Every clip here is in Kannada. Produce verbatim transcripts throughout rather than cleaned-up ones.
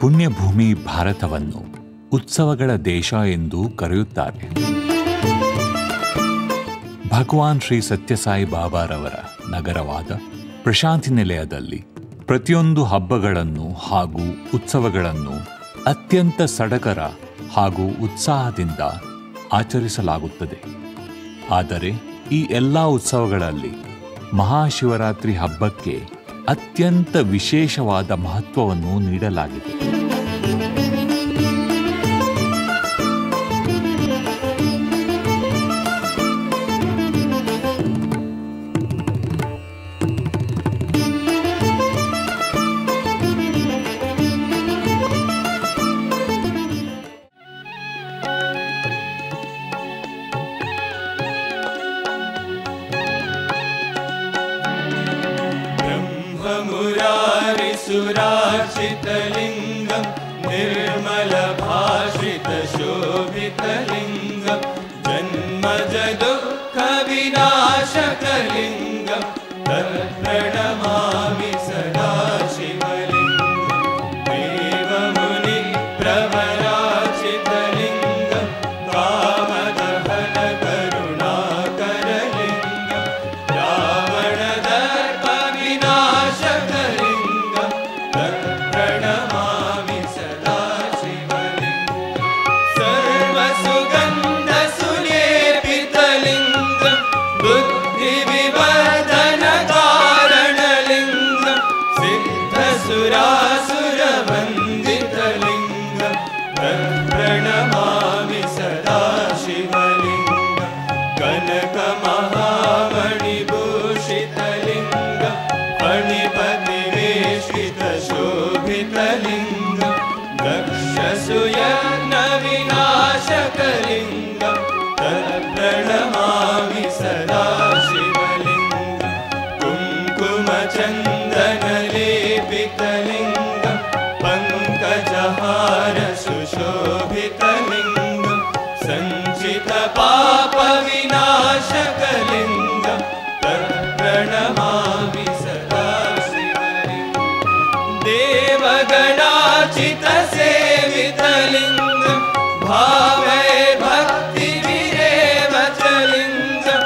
ಪುಣ್ಯಭೂಮಿ ಭಾರತವನ್ನು ಉತ್ಸವಗಳ ದೇಶ ಎಂದು ಕರೆಯುತ್ತಾರೆ. ಭಗವಾನ್ ಶ್ರೀ ಸತ್ಯಸಾಯಿ ಬಾಬಾರವರ ನಗರವಾದ ಪ್ರಶಾಂತಿ ನಿಲಯದಲ್ಲಿ ಪ್ರತಿಯೊಂದು ಹಬ್ಬಗಳನ್ನು ಹಾಗೂ ಉತ್ಸವಗಳನ್ನು ಅತ್ಯಂತ ಸಡಗರ ಹಾಗೂ ಉತ್ಸಾಹದಿಂದ ಆಚರಿಸಲಾಗುತ್ತದೆ. ಆದರೆ ಈ ಎಲ್ಲ ಉತ್ಸವಗಳಲ್ಲಿ ಮಹಾಶಿವರಾತ್ರಿ ಹಬ್ಬಕ್ಕೆ ಅತ್ಯಂತ ವಿಶೇಷವಾದ ಮಹತ್ವವನ್ನು ನೀಡಲಾಗಿದೆ. सुरार्चितलिङ्गं निर्मलभाषितशोभितलिङ्गं जन्मजदुःखविनाशकलिङ्गं तत्प्रणमामि सदा शिवलिङ्गं देवमुनिप्रवराचितलिङ्गं कामदहनकरुणाकरलिङ्गं रावणदर्पविनाशकलिङ्गं प्रणमामि सदा शिवलिङ्गं सर्वसुगन्धसुलेपितलिङ्गं बुद्धिविवर्धनकारणलिङ्गं सिद्धसुरासुरवन्दितलिङ्गं प्रणमामि सदा शिवलिङ्गं कनकमहामणिभूषितलिङ्गं फणिपतिवेशितशोभितलिङ्गं दक्षसूयज्ञविनाशकलिङ्गं तत्प्रणमामि सदा शिवलिङ्गं कुङ्कुमचन्दनलेपितलिङ्गं पङ्कजहारसुशोभितलिङ्गं सञ्चितपापविनाशकलिङ्गं तत्प्रणमामि सदा शिवलिङ्गं देवगणाचितसेवितलिङ्गं भावे भक्तिविरेवचलिङ्गं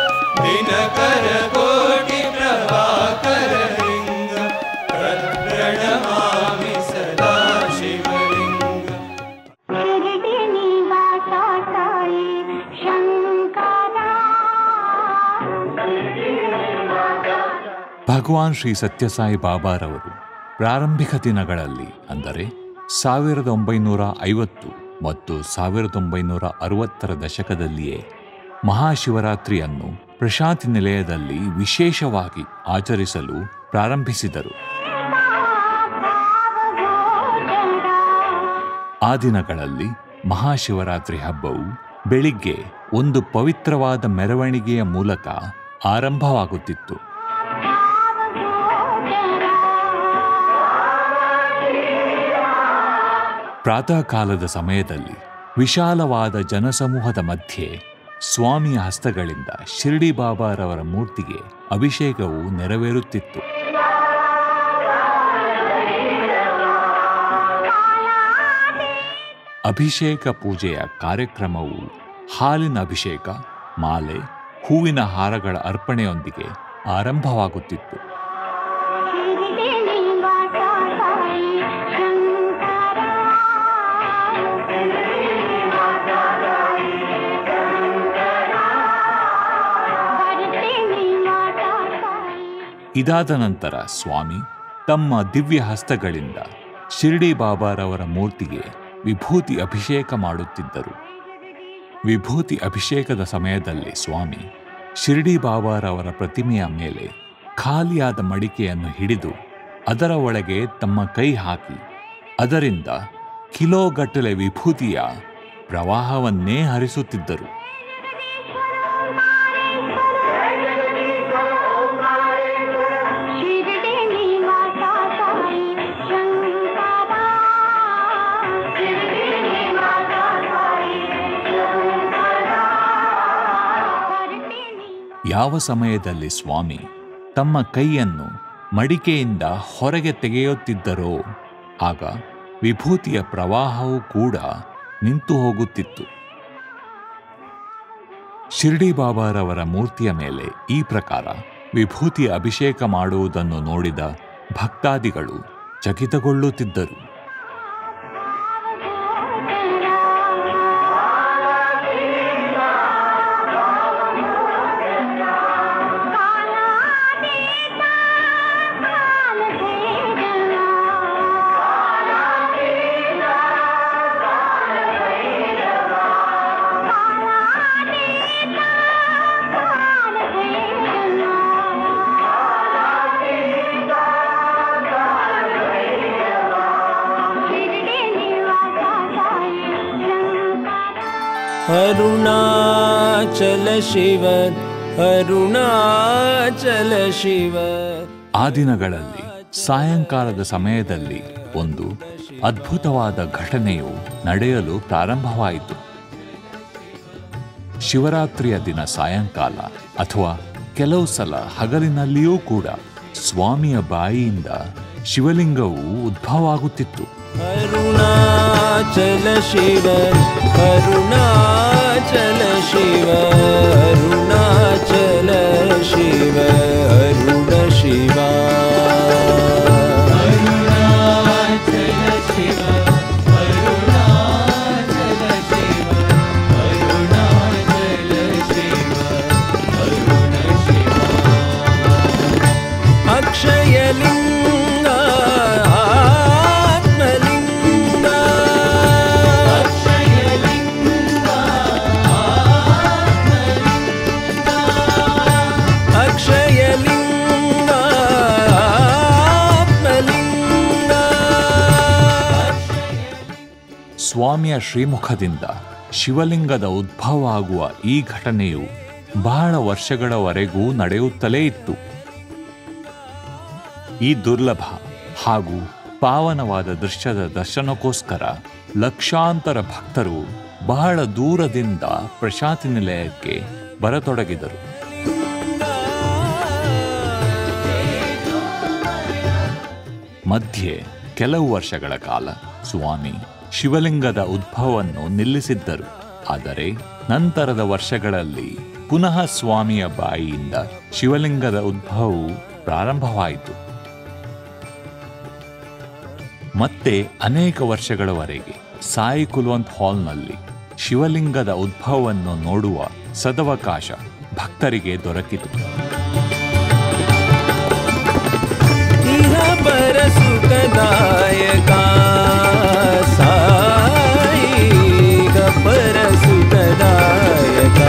दिनकरकोटिप्रभाकरलिङ्गं तत्प्रणमामि सदा शिवलिङ्गं ಭಗವಾನ್ ಶ್ರೀ ಸತ್ಯಸಾಯಿ ಬಾಬಾರವರು ಪ್ರಾರಂಭಿಕ ದಿನಗಳಲ್ಲಿ ಅಂದರೆ ಸಾವಿರದ ಒಂಬೈನೂರ ಐವತ್ತು ಮತ್ತು ಸಾವಿರದ ಒಂಬೈನೂರ ಅರವತ್ತರ ದಶಕದಲ್ಲಿಯೇ ಮಹಾಶಿವರಾತ್ರಿಯನ್ನು ಪ್ರಶಾಂತಿ ನಿಲಯದಲ್ಲಿ ವಿಶೇಷವಾಗಿ ಆಚರಿಸಲು ಪ್ರಾರಂಭಿಸಿದರು. ಆ ದಿನಗಳಲ್ಲಿ ಮಹಾಶಿವರಾತ್ರಿ ಹಬ್ಬವು ಬೆಳಿಗ್ಗೆ ಒಂದು ಪವಿತ್ರವಾದ ಮೆರವಣಿಗೆಯ ಮೂಲಕ ಆರಂಭವಾಗುತ್ತಿತ್ತು. ಪ್ರಾತಃ ಕಾಲದ ಸಮಯದಲ್ಲಿ ವಿಶಾಲವಾದ ಜನಸಮೂಹದ ಮಧ್ಯೆ ಸ್ವಾಮಿಯ ಹಸ್ತಗಳಿಂದ ಶಿರ್ಡಿ ಬಾಬಾರವರ ಮೂರ್ತಿಗೆ ಅಭಿಷೇಕವು ನೆರವೇರುತ್ತಿತ್ತು. ಅಭಿಷೇಕ ಪೂಜೆಯ ಕಾರ್ಯಕ್ರಮವು ಹಾಲಿನ ಅಭಿಷೇಕ, ಮಾಲೆ, ಹೂವಿನ ಹಾರಗಳ ಅರ್ಪಣೆಯೊಂದಿಗೆ ಆರಂಭವಾಗುತ್ತಿತ್ತು. ಇದಾದ ನಂತರ ಸ್ವಾಮಿ ತಮ್ಮ ದಿವ್ಯ ಹಸ್ತಗಳಿಂದ ಶಿರ್ಡಿ ಬಾಬಾರವರ ಮೂರ್ತಿಗೆ ವಿಭೂತಿ ಅಭಿಷೇಕ ಮಾಡುತ್ತಿದ್ದರು. ವಿಭೂತಿ ಅಭಿಷೇಕದ ಸಮಯದಲ್ಲಿ ಸ್ವಾಮಿ ಶಿರ್ಡಿ ಬಾಬಾರವರ ಪ್ರತಿಮೆಯ ಮೇಲೆ ಖಾಲಿಯಾದ ಮಡಿಕೆಯನ್ನು ಹಿಡಿದು ಅದರ ಒಳಗೆ ತಮ್ಮ ಕೈ ಹಾಕಿ ಅದರಿಂದ ಕಿಲೋಗಟ್ಟಲೆ ವಿಭೂತಿಯ ಪ್ರವಾಹವನ್ನೇ ಹರಿಸುತ್ತಿದ್ದರು. ಯಾವ ಸಮಯದಲ್ಲಿ ಸ್ವಾಮಿ ತಮ್ಮ ಕೈಯನ್ನು ಮಡಿಕೆಯಿಂದ ಹೊರಗೆ ತೆಗೆಯುತ್ತಿದ್ದರೋ ಆಗ ವಿಭೂತಿಯ ಪ್ರವಾಹವೂ ಕೂಡ ನಿಂತು ಹೋಗುತ್ತಿತ್ತು. ಶಿರ್ಡಿ ಬಾಬಾರವರ ಮೂರ್ತಿಯ ಮೇಲೆ ಈ ಪ್ರಕಾರ ವಿಭೂತಿ ಅಭಿಷೇಕ ಮಾಡುವುದನ್ನು ನೋಡಿದ ಭಕ್ತಾದಿಗಳು ಚಕಿತಗೊಳ್ಳುತ್ತಿದ್ದರು. ಅರುಣಾಚಲ ಶಿವ ಅರುಣಾಚಲ ಶಿವ. ಆ ದಿನಗಳಲ್ಲಿ ಸಾಯಂಕಾಲದ ಸಮಯದಲ್ಲಿ ಒಂದು ಅದ್ಭುತವಾದ ಘಟನೆಯು ನಡೆಯಲು ಪ್ರಾರಂಭವಾಯಿತು. ಶಿವರಾತ್ರಿಯ ದಿನ ಸಾಯಂಕಾಲ ಅಥವಾ ಕೆಲವು ಸಲ ಹಗಲಿನಲ್ಲಿಯೂ ಕೂಡ ಸ್ವಾಮಿಯ ಬಾಯಿಯಿಂದ ಶಿವಲಿಂಗವು ಉದ್ಭವವಾಗುತ್ತಿತ್ತು. ಅರುಣಾಚಲ ಶಿವ ಅರುಣಾಚಲ ಶಿವ ಅರುಣಾಚಲ ಶಿವ ಅರುಣ ಶಿವ ಅರುಣಾಚಲ ಶಿವ ಅರುಣಾಚಲ ಶಿವ ಅರುಣಾಚಲ ಶಿವ ಅರುಣ ಶಿವ. ಅಕ್ಷಯಲಿಂಗ ಆತ್ಮಲಿಂಗ ಅಕ್ಷಯಲಿಂಗ ಆತ್ಮಲಿಂಗ. ಸ್ವಾಮಿಯ ಶ್ರೀಮುಖದಿಂದ ಶಿವಲಿಂಗದ ಉದ್ಭವ ಆಗುವ ಈ ಘಟನೆಯು ಬಹಳ ವರ್ಷಗಳವರೆಗೂ ನಡೆಯುತ್ತಲೇ ಇತ್ತು. ಈ ದುರ್ಲಭ ಹಾಗೂ ಪಾವನವಾದ ದೃಶ್ಯದ ದರ್ಶನಕ್ಕೋಸ್ಕರ ಲಕ್ಷಾಂತರ ಭಕ್ತರು ಬಹಳ ದೂರದಿಂದ ಪ್ರಶಾಂತಿ ನಿಲಯಕ್ಕೆ ಬರತೊಡಗಿದರು. ಮಧ್ಯೆ ಕೆಲವು ವರ್ಷಗಳ ಕಾಲ ಸ್ವಾಮಿ ಶಿವಲಿಂಗದ ಉದ್ಭವವನ್ನು ನಿಲ್ಲಿಸಿದ್ದರು. ಆದರೆ ನಂತರದ ವರ್ಷಗಳಲ್ಲಿ ಪುನಃ ಸ್ವಾಮಿಯ ಬಾಯಿಯಿಂದ ಶಿವಲಿಂಗದ ಉದ್ಭವವು ಪ್ರಾರಂಭವಾಯಿತು. ಮತ್ತೆ ಅನೇಕ ವರ್ಷಗಳವರೆಗೆ ಸಾಯಿ ಕುಲ್ವಂತ್ ಹಾಲ್ನಲ್ಲಿ ಶಿವಲಿಂಗದ ಉದ್ಭವವನ್ನು ನೋಡುವ ಸದವಕಾಶ ಭಕ್ತರಿಗೆ ದೊರಕಿತು. ಪರ ಸುಖದಾಯಕ ಸಾಯಿ ಪರ ಸುಖದಾಯಕ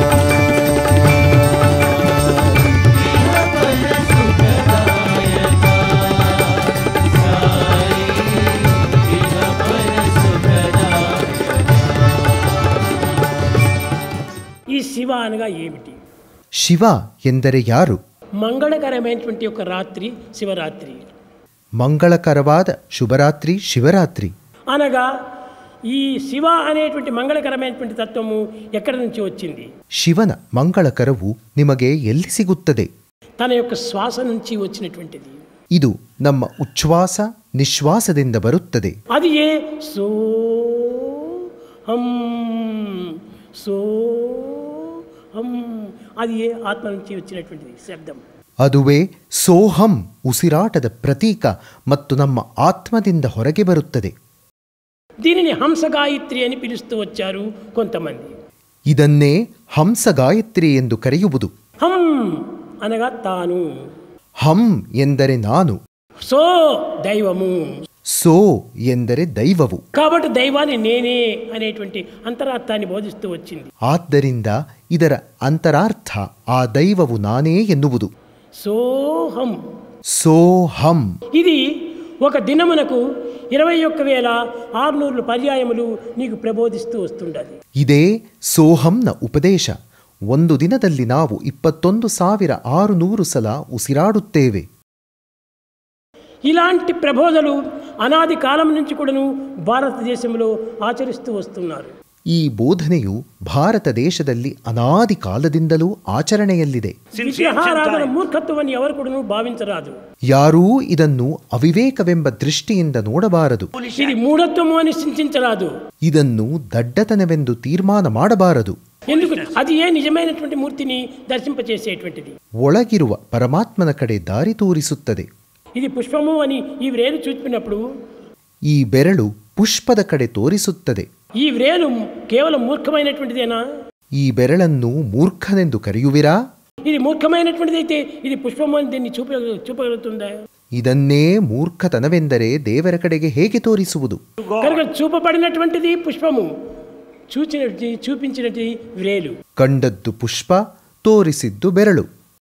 ఈ శివ అనగా ఏమిటి? శివ ಎಂದರೆ ಯಾರು? మంగళకరమైనటువంటి ఒక రాత్రి శివరాత్రి. మంగళకరವಾದ శుభరాత్రి శివరాత్రి అనగా ఈ శివ అనేటువంటి మంగళకరమైనటువంటి తత్వము ఎక్కడి నుంచి వచ్చింది? ಶಿವನ ಮಂಗಳಕರವು ನಿಮಗೆ ಎಲ್ಲಿ ಸಿಗುತ್ತದೆ? తన యొక్క శ్వాస నుంచి వచ్చినటువంటిది. ಇದು ನಮ್ಮ ಉಚ್ಛ್ವಾಸ ನಿಶ್ವಾಸದಿಂದ ಬರುತ್ತದೆ. అది ఏ సో హం సో హం, అది ఏ ఆత్మ నుంచి వచ్చినటువంటిది శబ్దం. ಅದುವೇ ಸೋಹಂ ಉಸಿರಾಟದ ಪ್ರತೀಕ ಮತ್ತು ನಮ್ಮ ಆತ್ಮದಿಂದ ಹೊರಗೆ ಬರುತ್ತದೆ. దీనిని హంస గాయత్రి అని పిలుస్తూ వచ్చారు కొంతమంది. ಇದನ್ನೇ ಹಂಸ ಗಾಯತ್ರಿ ಎಂದು ಕರೆಯುವುದು. హం అనగా తాను, ಹಂ ಎಂದರೆ ನಾನು, సో దైవము, ಸೋ ಎಂದರೆ ದೈವವು. కాబట్టి దైవాన్ని నేనే అనేటువంటి అంతరార్థాన్ని బోధిస్తూ వచ్చింది. ಆದ್ದರಿಂದ ಇದರ ಅಂತರಾರ್ಥ ಆ ದೈವವು ನಾನೇ ಎನ್ನುವುದು. సోహం ಸೋಹಂ. ఇది ఒక దినమునకు ఇరవై ఒక్క వేల ఆరునూరు పర్యాయములు నీకు ప్రబోధిస్తూ వస్తుండాలి. ಇದೇ ಸೋಹಂನ ಉಪದೇಶ. ಒಂದು ದಿನದಲ್ಲಿ ನಾವು ಇಪ್ಪತ್ತೊಂದು ಸಾವಿರ ಆರುನೂರು ಸಲ ಉಸಿರಾಡುತ್ತೇವೆ. ఇలాంటి ప్రబోధలు అనాది కాలం నుంచి కూడాను భారతదేశంలో ఆచరిస్తూ వస్తున్నారు. ಈ ಬೋಧನೆಯು ಭಾರತ ದೇಶದಲ್ಲಿ ಅನಾದಿ ಕಾಲದಿಂದಲೂ ಆಚರಣೆಯಲ್ಲಿದೆ. ವಿಗ್ರಹಾರಾಧನ ಮೂರ್ಖತ್ವವನ್ನು ఎవరు ಕೂಡ ಭಾವಿಂಚರಾದು. ಯಾರೂ ಇದನ್ನು ಅವಿವೇಕವೆಂಬ ದೃಷ್ಟಿಯಿಂದ ನೋಡಬಾರದು. ఇది మూఢత్వము అని చింతించరాదు. ಇದನ್ನು ದಡ್ಡತನವೆಂದು ತೀರ್ಮಾನ ಮಾಡಬಾರದು. ఎందుకు అది ఏ నిజమైనటువంటి మూర్తిని దర్శింపచేసేటువంటిది. ಒಳಗಿರುವ ಪರಮಾತ್ಮನ ಕಡೆ ದಾರಿ ತೋರಿಸುತ್ತದೆ. ఇది పుష్పము అని ఈ వ్రేలు చూపినప్పుడు ಈ ಬೆರಳು ಪುಷ್ಪದ ಕಡೆ ತೋರಿಸುತ್ತದೆ. ಈ వ్రేలు కేవలం మూర్ఖమైనటువంటిదేనా? ಈ ಬೆರಳನ್ನು ಮೂರ್ಖನೆಂದು ಕರೆಯುವಿರಾ? ఇది మూర్ఖమైనటువంటిదైతే ఇది పుష్పము అని దీన్ని చూప చూపగలుగుతుందా? ಇದನ್ನೇ ಮೂರ್ಖತನವೆಂದರೆ ದೇವರ ಕಡೆಗೆ ಹೇಗೆ ತೋರಿಸುವುದು? కనుక చూపబడినటువంటిది పుష్పము, చూచినది చూపించినది వ్రేలు. ಕಂಡದ್ದು ಪುಷ್ಪ, ತೋರಿಸಿದ್ದು ಬೆರಳು.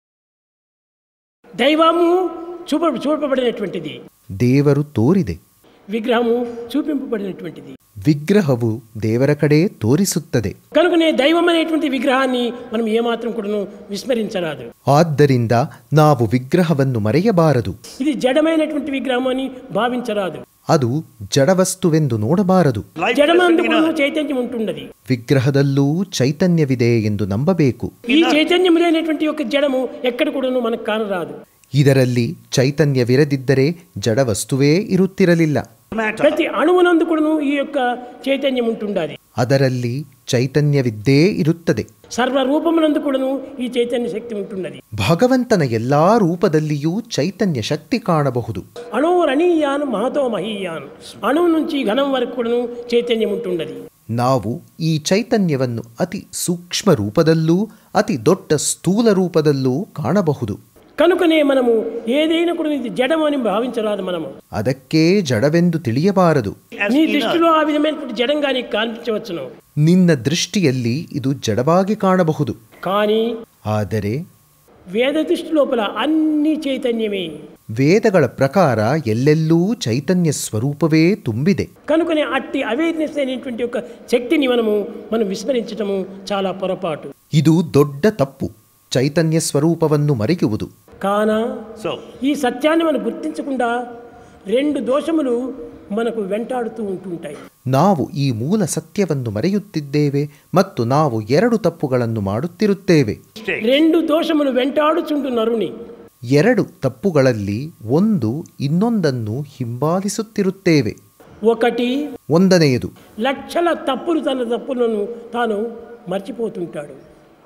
దైవము చూప చూపబడినటువంటిది, ದೇವರು ತೋರಿದೆ. విగ్రహము చూపింపబడినటువంటిది. ವಿಗ್ರಹವು ದೇವರ ಕಡೆ ತೋರಿಸುತ್ತದೆ. కనుకనే దైవం అనేటువంటి విగ్రహాన్ని మనం ఏమాత్రం కూడా విస్మరించరాదు. ಆದ್ದರಿಂದ ನಾವು ವಿಗ್ರಹವನ್ನು ಮರೆಯಬಾರದು. ఇది జడమైనటువంటి విగ్రహం అని భావించరాదు. ಅದು ಜಡವಸ್ತುವೆಂದು ನೋಡಬಾರದು. జడమందు కూడా చైతన్యం ఉంటున్నది. ವಿಗ್ರಹದಲ್ಲೂ ಚೈತನ್ಯವಿದೆ ಎಂದು ನಂಬಬೇಕು. ఈ చైతన్యం లేనటువంటి యొక్క జడము ఎక్కడ కూడా మనకు కానరాదు. ಇದರಲ್ಲಿ ಚೈತನ್ಯವಿರದಿದ್ದರೆ ಜಡವಸ್ತುವೇ ಇರುತ್ತಿರಲಿಲ್ಲ. ప్రతి అణువునందు కూడా ఈ యొక్క చైతన్యం ఉంటుండాలి. ಅದರಲ್ಲಿ ಚೈತನ್ಯವಿದ್ದೇ ಇರುತ್ತದೆ. ಸರ್ವ ರೂಪమునందు కూడా ఈ చైతన్య శక్తి ఉంటున్నది. ಭಗವಂತನ ಎಲ್ಲಾ ರೂಪದಲ್ಲಿಯೂ ಚೈತನ್ಯ ಶಕ್ತಿ ಕಾಣಬಹುದು. అణువురణీయాన్ మహతో మహీయాన్, అణువు నుంచి ఘనం వరకు కూడా చైతన్యం ఉంటున్నది. ನಾವು ಈ ಚೈತನ್ಯವನ್ನು ಅತಿ ಸೂಕ್ಷ್ಮ ರೂಪದಲ್ಲೂ ಅತಿ ದೊಡ್ಡ ಸ್ಥೂಲ ರೂಪದಲ್ಲೂ ಕಾಣಬಹುದು. కనుకనే మనము ఏదైనా కూడా ఇది జడమని భావించరాదు. మనము ಅದಕ್ಕೆ ಜಡವೆಂದು ತಿಳಿಯಬಾರದು. నీ దృష్టిలో ఆ విధమైనటువంటి జడంగా నీకు కనిపించవచ్చును. ನಿನ್ನ ದೃಷ್ಟಿಯಲ್ಲಿ ಇದು ಜಡವಾಗಿ ಕಾಣಬಹುದು. కానీ ಆದರೆ వేద దృష్టి లోపల అన్ని చైతన్యమే. ವೇದಗಳ ಪ್ರಕಾರ ಎಲ್ಲೆಲ್ಲೂ ಚೈತನ್ಯ ಸ್ವರೂಪವೇ ತುಂಬಿದೆ. కనుకనే అట్టి అవేర్నెస్ అనేటువంటి ఒక శక్తిని మనము మనం విస్మరించటము చాలా పొరపాటు. ಇದು ದೊಡ್ಡ ತಪ್ಪು, ಚೈತನ್ಯ ಸ್ವರೂಪವನ್ನು ಮರೆಯುವುದು. కాన ఈ సత్యాన్ని మనం గుర్తించకుండా రెండు దోషములు మనకు వెంటాడుతూ ఉంటుంటాయి. ನಾವು ಈ ಮೂಲ ಸತ್ಯವನ್ನು ಮರೆಯುತ್ತಿದ್ದೇವೆ ಮತ್ತು ನಾವು ಎರಡು ತಪ್ಪುಗಳನ್ನು ಮಾಡುತ್ತಿರುತ್ತೇವೆ. రెండు దోషములు వెంటాడుచుండు నరుని. ಎರಡು ತಪ್ಪುಗಳಲ್ಲಿ ಒಂದು ಇನ್ನೊಂದನ್ನು ಹಿಂಬಾಲಿಸುತ್ತಿರುತ್ತೇವೆ. ఒకటి, ಒಂದನೆಯದು లక్షల తప్పులు తన తప్పులను తాను మర్చిపోతుంటాడు.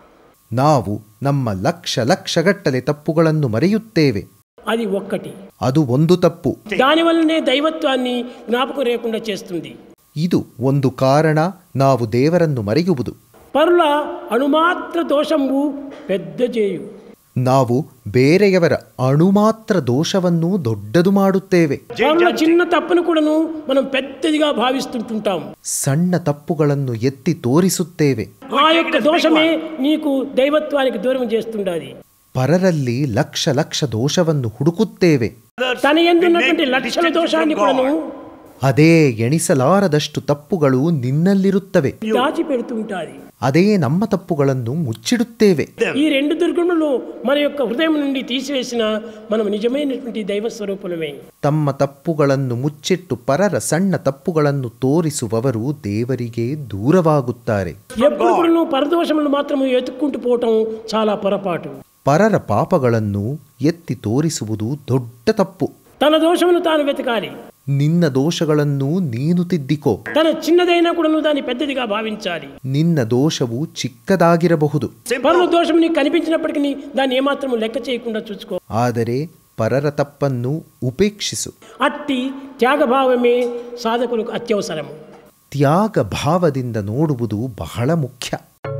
ನಾವು ನಮ್ಮ ಲಕ್ಷ ಲಕ್ಷಗಟ್ಟಲೆ ತಪ್ಪುಗಳನ್ನು ಮರೆಯುತ್ತೇವೆ. అది ఒక్కటి. ಅದು ಒಂದು ತಪ್ಪು. దానివల్లనే దైవత్వాన్ని జ్ఞాపకం లేకుండా చేస్తుంది. ಇದು ಒಂದು ಕಾರಣ ನಾವು ದೇವರನ್ನು ಮರೆಯುವುದು. పరుల అణుమాత్ర దోషంబు పెద్ద చేయు. ನಾವು ಬೇರೆಯವರ ಅಣುಮಾತ್ರ ದೋಷವನ್ನು ದೊಡ್ಡದು ಮಾಡುತ್ತೇವೆ. పరుల చిన్న తప్పును కూడాను మనం పెద్దదిగా భావిస్తుంటుంటాం. ಸಣ್ಣ ತಪ್ಪುಗಳನ್ನು ಎತ್ತಿ ತೋರಿಸುತ್ತೇವೆ. ఆ యొక్క దోషమే నీకు దైవత్వానికి దూరం చేస్తుండాలి. ಪರರಲ್ಲಿ ಲಕ್ಷ ಲಕ್ಷ ದೋಷವನ್ನು ಹುಡುಕುತ್ತೇವೆ. తన ఎందున్నటువంటి లక్షల దోషాన్ని కూడాను ಅದೇ ಎಣಿಸಲಾರದಷ್ಟು ತಪ್ಪುಗಳು ನಿನ್ನಲ್ಲಿರುತ್ತವೆ. దాచి పెడుతుంటాది. ಅದೇ ನಮ್ಮ ತಪ್ಪುಗಳನ್ನು ಮುಚ್ಚಿಡುತ್ತೇವೆ. ఈ రెండు దుర్గుణములు మన యొక్క హృదయం నుండి తీసివేసిన మనం నిజమైనటువంటి దైవ స్వరూపులమే. ತಮ್ಮ ತಪ್ಪುಗಳನ್ನು ಮುಚ್ಚಿಟ್ಟು ಪರರ ಸಣ್ಣ ತಪ್ಪುಗಳನ್ನು ತೋರಿಸುವವರು ದೇವರಿಗೆ ದೂರವಾಗುತ್ತಾರೆ. ఎప్పుడు కూడా పరదోషములను మాత్రం ఎత్తుక్కుంటూ పోవటం చాలా పొరపాటు. ಪರರ ಪಾಪಗಳನ್ನು ಎತ್ತಿ ತೋರಿಸುವುದು ದೊಡ್ಡ ತಪ್ಪು. తన దోషమును తాను వెతకాలి. ನಿನ್ನ ದೋಷಗಳನ್ನು ನೀನು ತಿದ್ದಿಕೋ. తన చిన్నదైనా కూడా దాన్ని పెద్దదిగా భావించాలి. ನಿನ್ನ ದೋಷವು ಚಿಕ್ಕದಾಗಿರಬಹುದು. పరుల దోషం నీకు కనిపించినప్పటికీ దాన్ని ఏమాత్రం లెక్క చేయకుండా చూసుకో. ಆದರೆ ಪರರ ತಪ್ಪನ್ನು ಉಪೇಕ್ಷಿಸು. అట్టి త్యాగభావమే సాధకులకు అత్యవసరము. ತ್ಯಾಗ ಭಾವದಿಂದ ನೋಡುವುದು ಬಹಳ ಮುಖ್ಯ.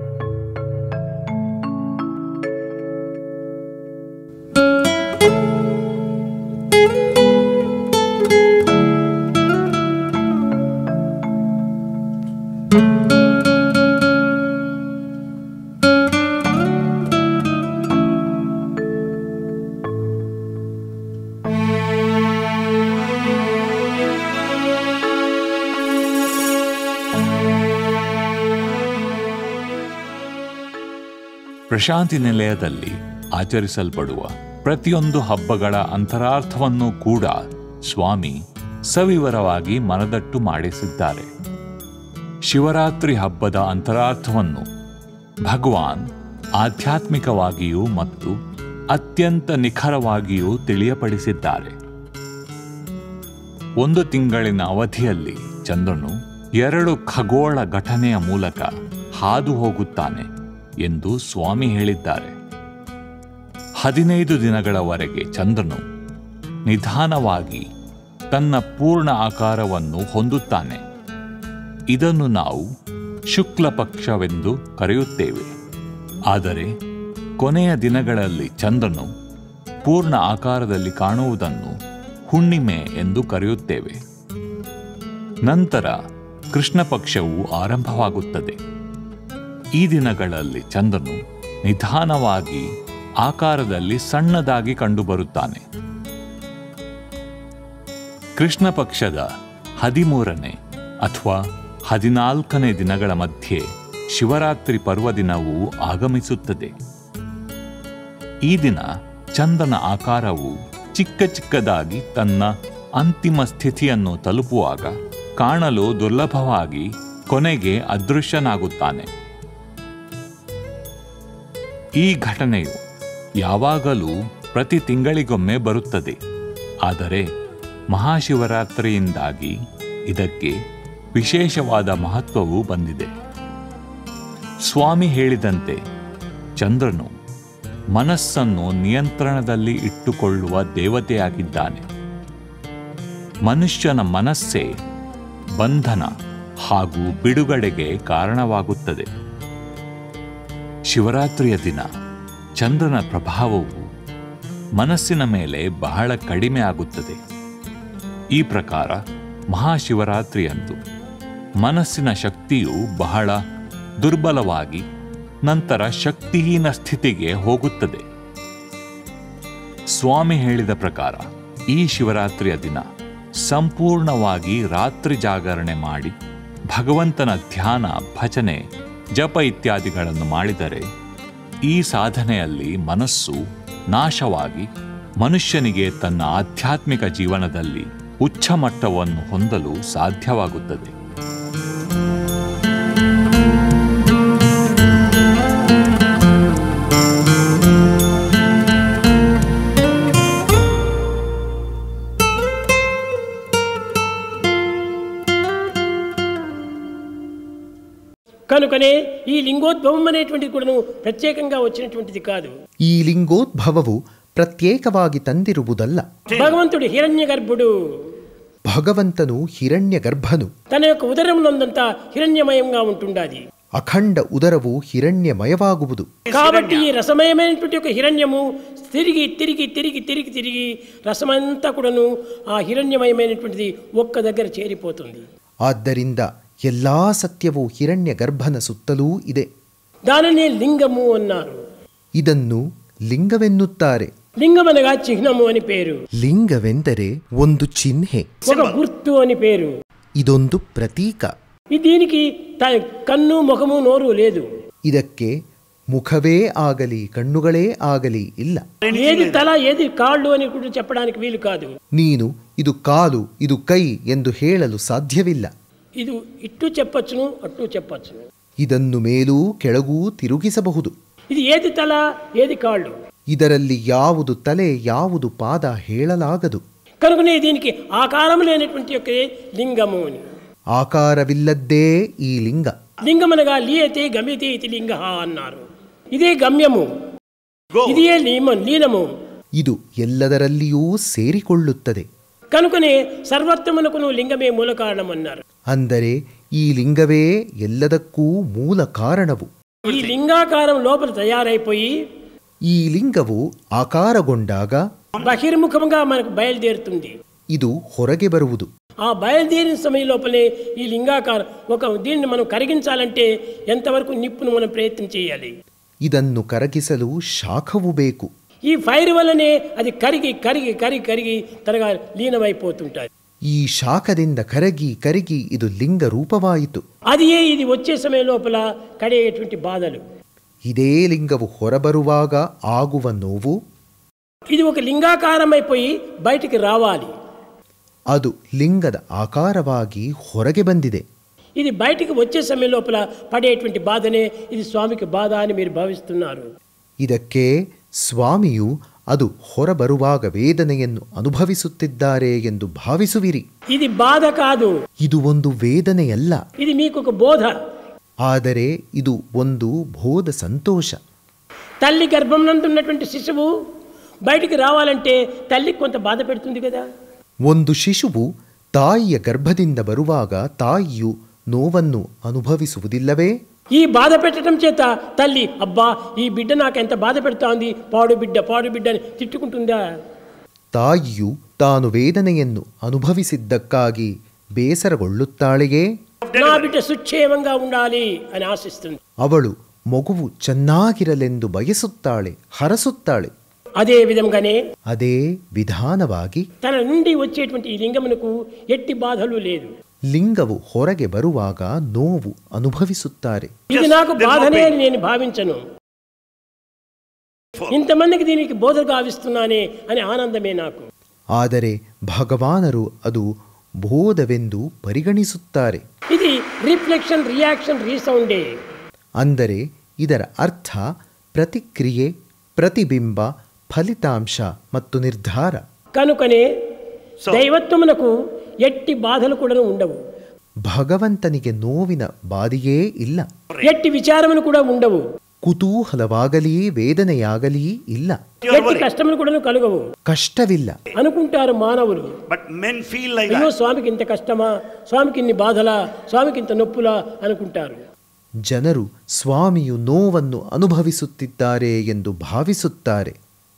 ಪ್ರಶಾಂತಿ ನಿಲಯದಲ್ಲಿ ಆಚರಿಸಲ್ಪಡುವ ಪ್ರತಿಯೊಂದು ಹಬ್ಬಗಳ ಅಂತರಾರ್ಥವನ್ನು ಕೂಡ ಸ್ವಾಮಿ ಸವಿವರವಾಗಿ ಮನದಟ್ಟು ಮಾಡಿಸಿದ್ದಾರೆ. ಶಿವರಾತ್ರಿ ಹಬ್ಬದ ಅಂತರಾರ್ಥವನ್ನು ಭಗವಾನ್ ಆಧ್ಯಾತ್ಮಿಕವಾಗಿಯೂ ಮತ್ತು ಅತ್ಯಂತ ನಿಖರವಾಗಿಯೂ ತಿಳಿಯಪಡಿಸಿದ್ದಾರೆ. ಒಂದು ತಿಂಗಳಿನ ಅವಧಿಯಲ್ಲಿ ಚಂದ್ರನು ಎರಡು ಖಗೋಳ ಘಟನೆಯ ಮೂಲಕ ಹಾದು ಹೋಗುತ್ತಾನೆ ಎಂದು ಸ್ವಾಮಿ ಹೇಳಿದ್ದಾರೆ. ಹದಿನೈದು ದಿನಗಳವರೆಗೆ ಚಂದ್ರನು ನಿಧಾನವಾಗಿ ತನ್ನ ಪೂರ್ಣ ಆಕಾರವನ್ನು ಹೊಂದುತ್ತಾನೆ. ಇದನ್ನು ನಾವು ಶುಕ್ಲ ಪಕ್ಷವೆಂದು ಕರೆಯುತ್ತೇವೆ. ಆದರೆ ಕೊನೆಯ ದಿನಗಳಲ್ಲಿ ಚಂದ್ರನು ಪೂರ್ಣ ಆಕಾರದಲ್ಲಿ ಕಾಣುವುದನ್ನು ಹುಣ್ಣಿಮೆ ಎಂದು ಕರೆಯುತ್ತೇವೆ. ನಂತರ ಕೃಷ್ಣ ಪಕ್ಷವು ಆರಂಭವಾಗುತ್ತದೆ. ಈ ದಿನಗಳಲ್ಲಿ ಚಂದ್ರನು ನಿಧಾನವಾಗಿ ಆಕಾರದಲ್ಲಿ ಸಣ್ಣದಾಗಿ ಕಂಡುಬರುತ್ತಾನೆ. ಕೃಷ್ಣ ಪಕ್ಷದ ಹದಿಮೂರನೇ ಅಥವಾ ಹದಿನಾಲ್ಕನೇ ದಿನಗಳ ಮಧ್ಯೆ ಶಿವರಾತ್ರಿ ಪರ್ವದಿನವು ಆಗಮಿಸುತ್ತದೆ. ಈ ದಿನ ಚಂದ್ರನ ಆಕಾರವು ಚಿಕ್ಕ ಚಿಕ್ಕದಾಗಿ ತನ್ನ ಅಂತಿಮ ಸ್ಥಿತಿಯನ್ನು ತಲುಪುವಾಗ ಕಾಣಲು ದುರ್ಲಭವಾಗಿ ಕೊನೆಗೆ ಅದೃಶ್ಯನಾಗುತ್ತಾನೆ. ಈ ಘಟನೆಯು ಯಾವಾಗಲೂ ಪ್ರತಿ ತಿಂಗಳಿಗೊಮ್ಮೆ ಬರುತ್ತದೆ. ಆದರೆ ಮಹಾಶಿವರಾತ್ರಿಯಿಂದಾಗಿ ಇದಕ್ಕೆ ವಿಶೇಷವಾದ ಮಹತ್ವವು ಬಂದಿದೆ. ಸ್ವಾಮಿ ಹೇಳಿದಂತೆ ಚಂದ್ರನು ಮನಸ್ಸನ್ನು ನಿಯಂತ್ರಣದಲ್ಲಿ ಇಟ್ಟುಕೊಳ್ಳುವ ದೇವತೆಯಾಗಿದ್ದಾನೆ. ಮನುಷ್ಯನ ಮನಸ್ಸೇ ಬಂಧನ ಹಾಗೂ ಬಿಡುಗಡೆಗೆ ಕಾರಣವಾಗುತ್ತದೆ. ಶಿವರಾತ್ರಿಯ ದಿನ ಚಂದ್ರನ ಪ್ರಭಾವವು ಮನಸ್ಸಿನ ಮೇಲೆ ಬಹಳ ಕಡಿಮೆ ಆಗುತ್ತದೆ. ಈ ಪ್ರಕಾರ ಮಹಾಶಿವರಾತ್ರಿಯಂದು ಮನಸ್ಸಿನ ಶಕ್ತಿಯು ಬಹಳ ದುರ್ಬಲವಾಗಿ ನಂತರ ಶಕ್ತಿಹೀನ ಸ್ಥಿತಿಗೆ ಹೋಗುತ್ತದೆ. ಸ್ವಾಮಿ ಹೇಳಿದ ಪ್ರಕಾರ ಈ ಶಿವರಾತ್ರಿಯ ದಿನ ಸಂಪೂರ್ಣವಾಗಿ ರಾತ್ರಿ ಜಾಗರಣೆ ಮಾಡಿ ಭಗವಂತನ ಧ್ಯಾನ, ಭಜನೆ, ಜಪ ಇತ್ಯಾದಿಗಳನ್ನು ಮಾಡಿದರೆ ಈ ಸಾಧನೆಯಲ್ಲಿ ಮನಸ್ಸು ನಾಶವಾಗಿ ಮನುಷ್ಯನಿಗೆ ತನ್ನ ಆಧ್ಯಾತ್ಮಿಕ ಜೀವನದಲ್ಲಿ ಉಚ್ಚ ಮಟ್ಟವನ್ನು ಹೊಂದಲು ಸಾಧ್ಯವಾಗುತ್ತದೆ. కనుకనే ఈ లింగోద్భవం అనేటువంటిది కూడా ప్రత్యేకంగా వచ్చినటువంటిది కాదు. ಈ ಲಿಂಗೋದ್ಭವವು ಪ್ರತ್ಯೇಕವಾಗಿ ತಂದಿರುವುದಲ್ಲ. భగవంతుడు హిరణ్య గర్భుడు. ಭಗವಂತನು ಹಿರಣ್ಯ ಗರ್ಭನು. తన యొక్క ఉదరమునందంతా హిరణ్యమయంగా ఉంటుండాది. ಅಖಂಡ ಉದರವು ಹಿರಣ್ಯಮಯವಾಗುವುದು. కాబట్టి ఈ రసమయమైనటువంటి యొక్క హిరణ్యము తిరిగి తిరిగి తిరిగి తిరిగి తిరిగి రసమంతా కూడాను ఆ హిరణ్యమయమైనటువంటిది ఒక్క దగ్గర చేరిపోతుంది. ಆದ್ದರಿಂದ ಎಲ್ಲಾ ಸತ್ಯವೂ ಹಿರಣ್ಯ ಗರ್ಭನ ಸುತ್ತಲೂ ಇದೆ. దానినే లింగము అన్నారు. ಇದನ್ನು ಲಿಂಗವೆನ್ನುತ್ತಾರೆ. లింగమనగా చిహ్నము అని పేరు. ಲಿಂಗವೆಂದರೆ ಒಂದು ಚಿಹ್ನೆ, ఒక గుర్తు అని పేరు. ಇದೊಂದು ಪ್ರತೀಕ. దీనికి కన్ను ముఖము నోరు లేదు. ಇದಕ್ಕೆ ಮುಖವೇ ಆಗಲಿ ಕಣ್ಣುಗಳೇ ಆಗಲಿ ಇಲ್ಲ. ఏది తల ఏది కాళ్ళు అని కూడా చెప్పడానికి వీలు కాదు. ನೀನು ಇದು ಕಾಲು ಇದು ಕೈ ಎಂದು ಹೇಳಲು ಸಾಧ್ಯವಿಲ್ಲ. ಇದು ಇಟ್ಟು చెప్పచ్చును ಅಟ್ಟು చెప్పచ్చును. ಇದನ್ನು ಮೇಲೂ ಕೆಳಗೂ ತಿರುಗಿಸಬಹುದು. ఇది ఏది తల ఏది కాళ్ళు. ಇದರಲ್ಲಿ ಯಾವುದು ತಲೆ ಯಾವುದು ಪಾದ ಹೇಳಲಾಗದು. కనుకనే దీనికి ఆకారం లేనటువంటి యొక్క లింగము అని. ಆಕಾರವಿಲ್ಲದ್ದೇ ಈ ಲಿಂಗ. లింగమనగా లీయతే గమ్యతే ఇతి లింగ అన్నారు. ఇదే గమ్యము, ఇదే లీనము. ಇದು ಎಲ್ಲದರಲ್ಲಿಯೂ ಸೇರಿಕೊಳ್ಳುತ್ತದೆ. కనుకనే సర్వత్వమునకును లింగమే మూల కారణం అన్నారు. ಅಂದರೆ ಈ ಲಿಂಗವೇ ಎಲ್ಲದಕ್ಕೂ ಮೂಲ ಕಾರಣವು. ఈ లింగాకారం లోపల తయారైపోయి ಈ ಲಿಂಗವು ಆಕಾರಗೊಂಡಾಗ బహిర్ముఖంగా మనకు బయలుదేరుతుంది. ಇದು ಹೊರಗೆ ಬರುವುದು. ఆ బయలుదేరిన సమయం లోపలే ఈ లింగాకారం ఒక దీన్ని మనం కరిగించాలంటే ఎంతవరకు నిప్పును మనం ప్రయత్నం చేయాలి. ಇದನ್ನು ಕರಗಿಸಲು ಶಾಖವು ಬೇಕು. ఈ ఫైర్ వల్లనే అది కరిగి కరిగి కరిగి కరిగి తనగా లీనమైపోతుంటుంది. ಈ ಶಾಖದಿಂದ ಕರಗಿ ಕರಗಿ ಇದು ಲಿಂಗ ರೂಪವಾಯಿತು. అదియే ఇది వచ్చే సమయం లోపల కడిగేటువంటి బాధలు. ಇದೇ ಲಿಂಗವು ಹೊರಬರುವಾಗ ಆಗುವ ನೋವು. ఇది ఒక లింగాకారమైపోయి బయటికి రావాలి. ಅದು ಲಿಂಗದ ಆಕಾರವಾಗಿ ಹೊರಗೆ ಬಂದಿದೆ. ఇది బయటికి వచ్చే సమయం లోపల పడేటువంటి బాధనే ఇది స్వామికి బాధ అని మీరు భావిస్తున్నారు. ಇದಕ್ಕೆ ಸ್ವಾಮಿಯು ಅದು ಹೊರಬರುವಾಗ ವೇದನೆಯನ್ನು ಅನುಭವಿಸುತ್ತಿದ್ದಾರೆ ಎಂದು ಭಾವಿಸುವಿರಿ. ఇది బాధ కాదు, ಇದು ಒಂದು ವೇದನೆಯಲ್ಲ, ఇది మీకు ఒక బోధ. ಆದರೆ ಇದು ಒಂದು ಬೋಧ ಸಂತೋಷ. తల్లి గర్భం నందు ఉన్నటువంటి శిశువు బయటికి రావాలంటే తల్లికి కొంత బాధ పెడుతుంది కదా. ಒಂದು ಶಿಶುವು ತಾಯಿಯ ಗರ್ಭದಿಂದ ಬರುವಾಗ ತಾಯಿಯು ನೋವನ್ನು ಅನುಭವಿಸುವುದಿಲ್ಲವೇ? ఈ బాధ పెట్టడం చేత తల్లి అబ్బా ఈ బిడ్డ నాకు ఎంత బాధ పెడతా ఉంది, పాడు బిడ్డ పాడు బిడ్డ అని తిట్టుకుంటుందా? ತಾಯಿಯು ತಾನು ವೇದನೆಯನ್ನು ಅನುಭವಿಸಿದ್ದಕ್ಕಾಗಿ ಬೇಸರಗೊಳ್ಳುತ್ತಾಳೆಯೇ? నా బిడ్డ సుక్షేమంగా ఉండాలి అని ఆశిస్తుంది. ಅವಳು ಮಗುವು ಚೆನ್ನಾಗಿರಲೆಂದು ಬಯಸುತ್ತಾಳೆ, ಹರಸುತ್ತಾಳೆ. అదే విధంగానే ಅದೇ ವಿಧಾನವಾಗಿ తన నుండి వచ్చేటువంటి ఈ లింగమునకు ఎట్టి బాధలు లేదు. ಲಿಂಗವು ಹೊರಗೆ ಬರುವಾಗ ನೋವು ಅನುಭವಿಸುತ್ತಾರೆ. ఇది నాకు బాధనే అని నేను భావించను, ఇంతమందికి దీనికి బోధ గావిస్తున్నానే అని ఆనందమే నాకు. ಆದರೆ ಭಗವಾನರು ಅದು ಬೋಧವೆಂದು ಪರಿಗಣಿಸುತ್ತಾರೆ. ఇది ರಿಫ್ಲೆಕ್ಷನ್ ರಿಯಾಕ್ಷನ್ ರೀಸೌಂಡೇ. ಅಂದರೆ ಇದರ ಅರ್ಥ ಪ್ರತಿಕ್ರಿಯೆ, ಪ್ರತಿಬಿಂಬ, ಫಲಿತಾಂಶ ಮತ್ತು ನಿರ್ಧಾರ. కనుకనే దైవత్వమునకు ఎట్టి బాధలు కూడా ఉండవు, ಭಗವಂತನಿಗೆ ನೋವಿನ ಬಾಧೆಯೇ ಇಲ್ಲ, ఎట్టి విచారములు కూడా ఉండవు, ಕುತೂಹಲವಾಗಲಿ ವೇದನೆಯಾಗಲಿ ಇಲ್ಲ, ఎట్టి కష్టములు కూడా కలుగవు. ಕಷ್ಟವಿಲ್ಲ. అనుకుంటారు మానవులు, But men feel like అయ్యో that. స్వామికి ఇంత కష్టమా, స్వామికి ఇన్ని బాధలా, స్వామికి ఇంత నొప్పులా అనుకుంటారు. ಜನರು ಸ್ವಾಮಿಯು ನೋವನ್ನು ಅನುಭವಿಸುತ್ತಿದ್ದಾರೆ ಎಂದು ಭಾವಿಸುತ್ತಾರೆ.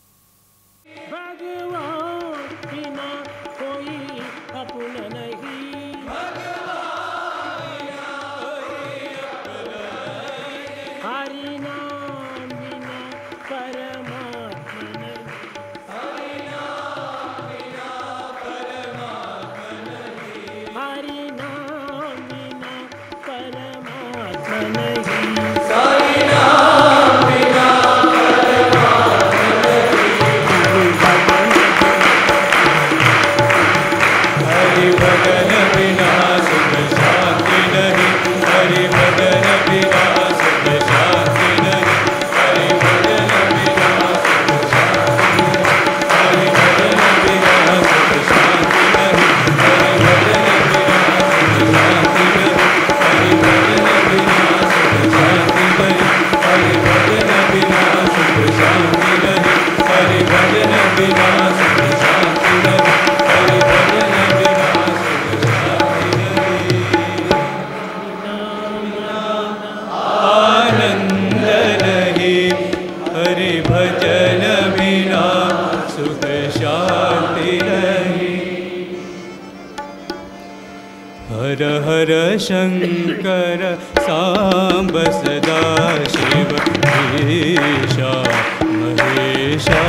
हर हर शंकर सांब सदा शिव ईशा महेशा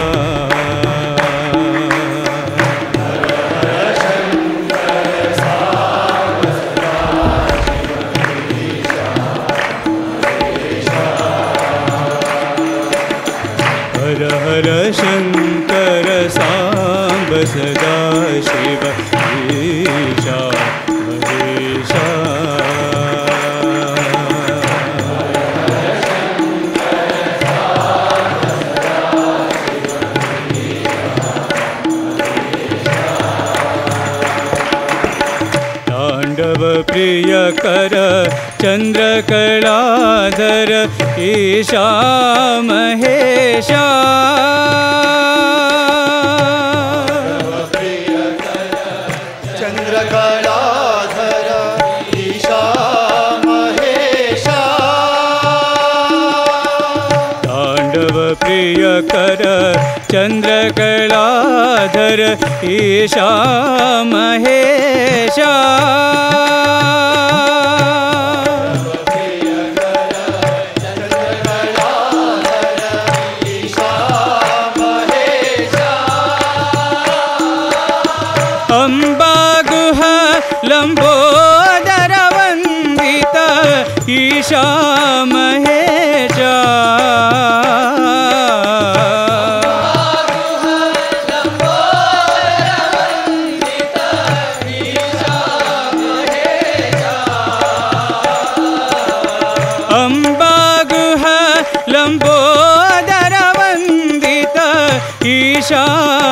हर हर शंकर सांब सदा शिव ईशा महेशा तांडव प्रिय कर चंद्रकलाधर ईशा महेशा चंद्रकलाधर ईशा महेशा तांडव प्रिय कर चंद्रकलाधर ईशा महेशा अंबा गुह लंबोदर वंदित ईशा महेशा ईशा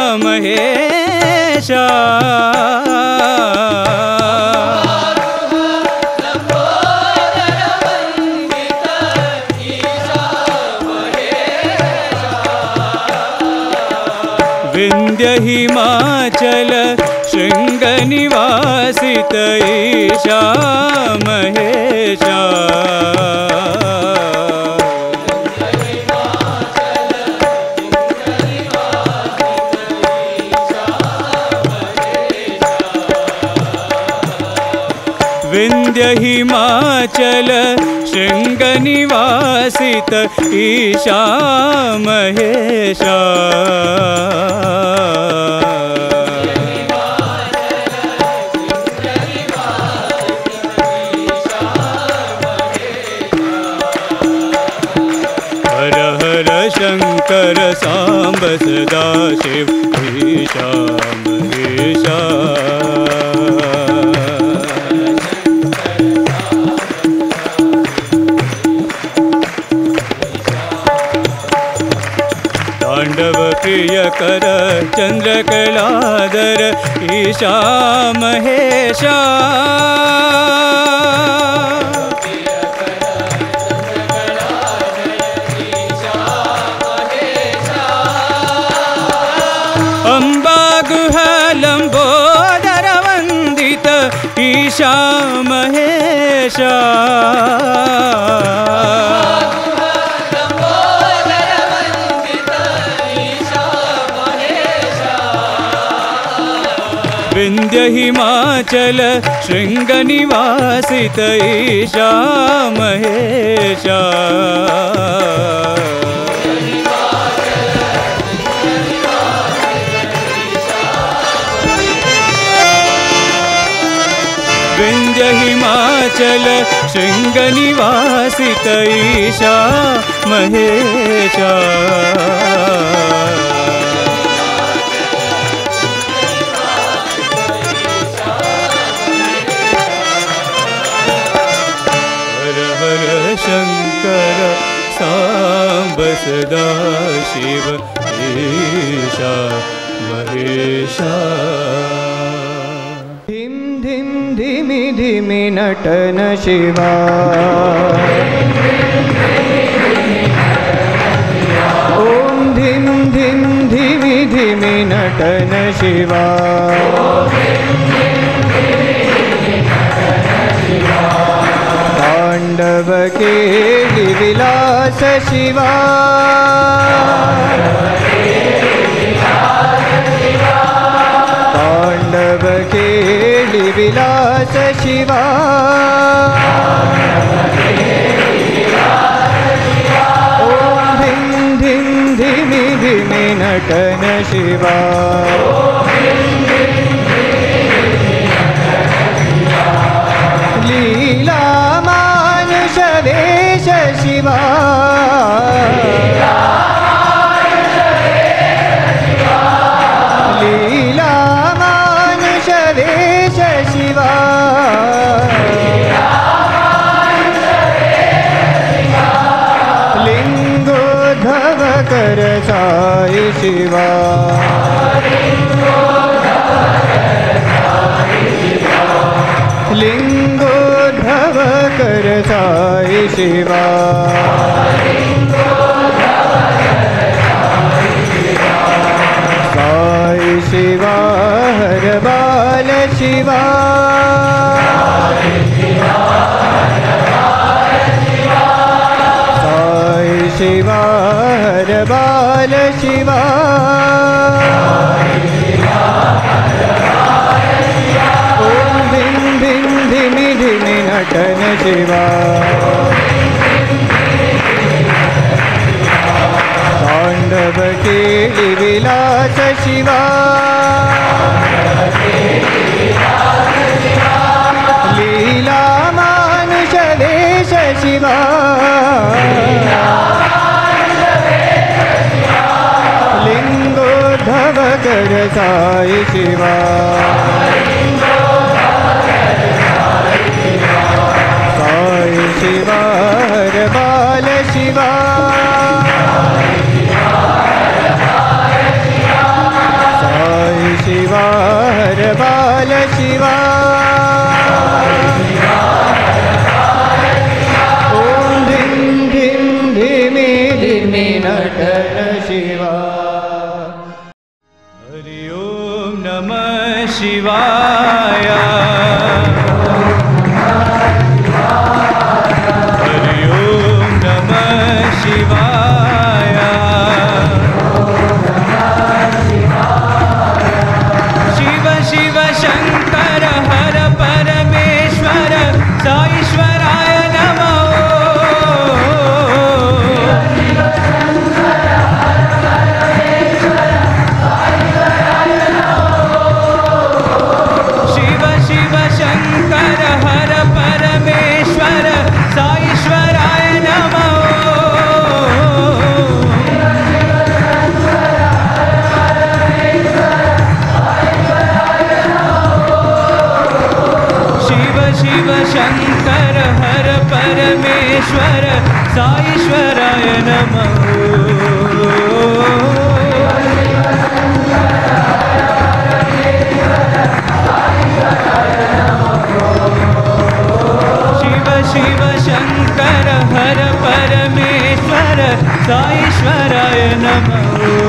महेशा विंध्य हिमाचल शृंगनिवासित ईशा महेशा विंध्य हिमाचल शृंगनिवासित ईशा महेशा हर हर शंकर सांब सदा शिव ईशा महेशा प्रिय कर चंद्रकलाधर ईशा महेशा अम्बा गुहा लंबोदर वंदित ईशा महेशा विंध्य हिमाचल शृंगनिवासित ईशा महेशा विंध्य हिमाचल शृंगनिवासित ईशा महेशा शंकर सांब सदा शिव ईशा महेशा धिम धिम धिमि धिमि नटन शिवा ओम धिम धिम धिमि धिमि नटन शिवा तांडव केलि विलास शिवा तांडव केलि विलास शिवा ओम धिम धिम धिमि धिमि नटन शिवा लीला मानुष वेश शिवा लीला मानुष वेश शिवा लिंगोद्धव कर साई शिवा लिंगोद्धव कर साई शिवा साई शिवा हर बाल शिवा साई शिवा हर बाल शिवा ओम धिम धिम धिमि धिमि नटन शिवा तांडव केलि विलास शिवा लीला मानुष वेश शिवा लिंगोद्धव कर साई शिवा साई शिवा हर बाल शिवा नमः शिवाय हरि ओम नमः शिवाय शिव शिव शंकर हर परमेश्वर साईश्वराय नमः शिव शिव शंकर हर परमेश्वर साईश्वराय नमः शिव शिव शंकर हर परमेश्वर साईश्वराय नमः शिव शिव शंकर हर परमेश्वर साईश्वराय नमः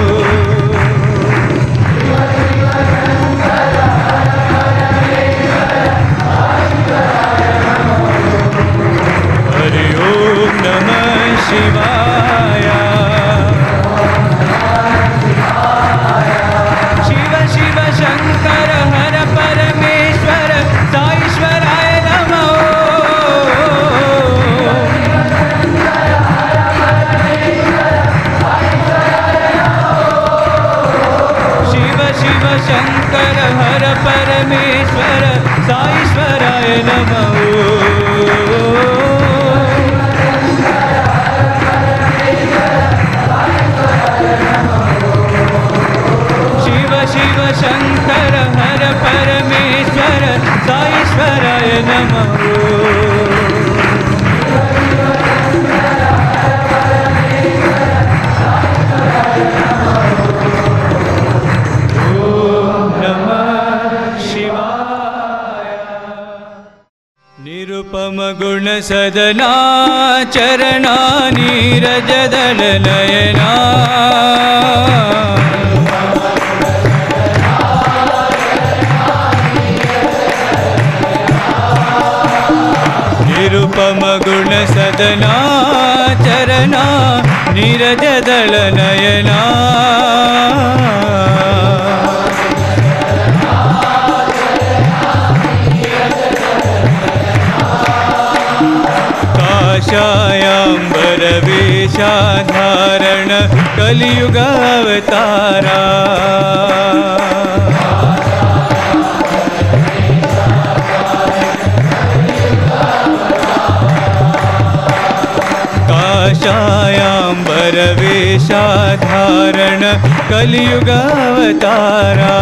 हरि ओम नमः शिवाय शिव शिव शंकर हर परमेश्वर साईश्वराय नमः शिव शिव शंकर हर परमेश्वर साईश्वराय नमः शिव शिव शंकर हर परमेश्वर साईश्वराय नमः ओम नमः शिवाय निरुपम गुण सदना चरणा नीरज दल नयना निरुपम गुण सदना चरणा नीरज दल नयना काशायांबर वेशाधारण कलियुग अवतारा काशायांबर वेशाधारण कलियुग अवतारा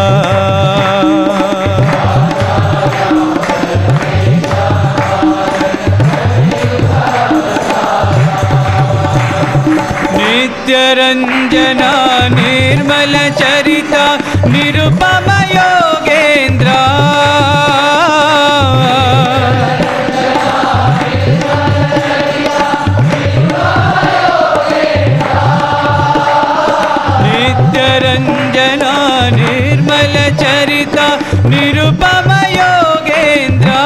नित्यरंजना निर्मल चरिता निरुपम योगेन्द्रा नित्यरंजना निर्मल चरिता निरुपम योगेन्द्रा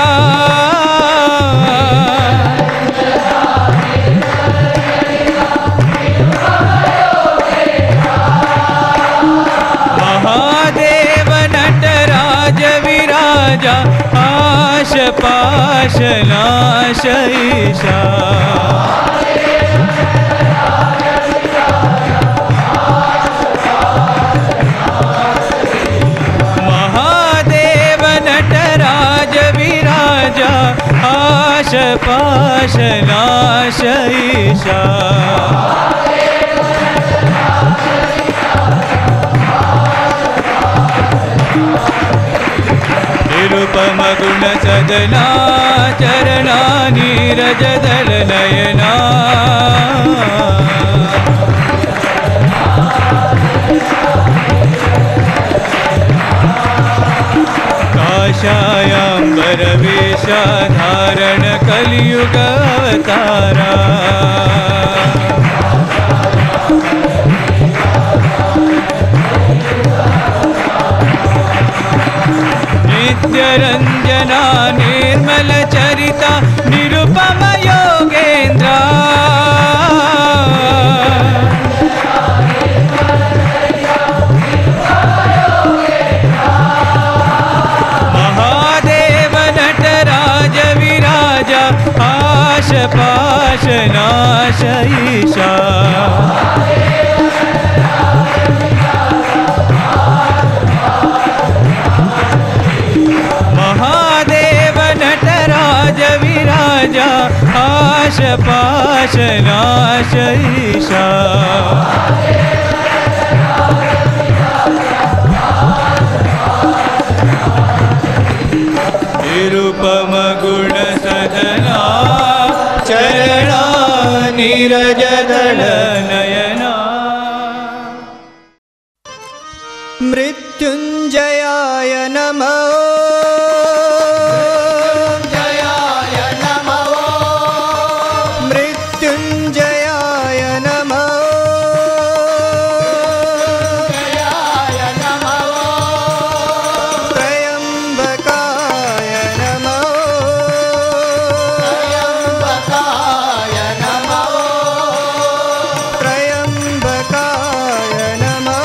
महादेव नटराज विराजा आश पाश नाश ईशा महादेव नटराज विराजा आश पाश नाश ईशा निरुपम गुण सदना चरणा नीरज दल नयना काशायांबर वेशाधारण कलियुग अवतारा नित्यरञ्जना निर्मलचरिता निरुपम योगेन्द्र महादेव नटराज विराज आश पाश नाश ईशा महादेव नटराज विराज आश पाश नाश ईशा निरुपम गुण सदना चरणा नीरज दल नयना मृत्युञ्जयाय नमः जयाय नमः मृत्युञ्जयाय नमः जयाय नमः त्र्यम्बकाय नमः त्र्यम्बकाय नमः त्र्यम्बकाय नमः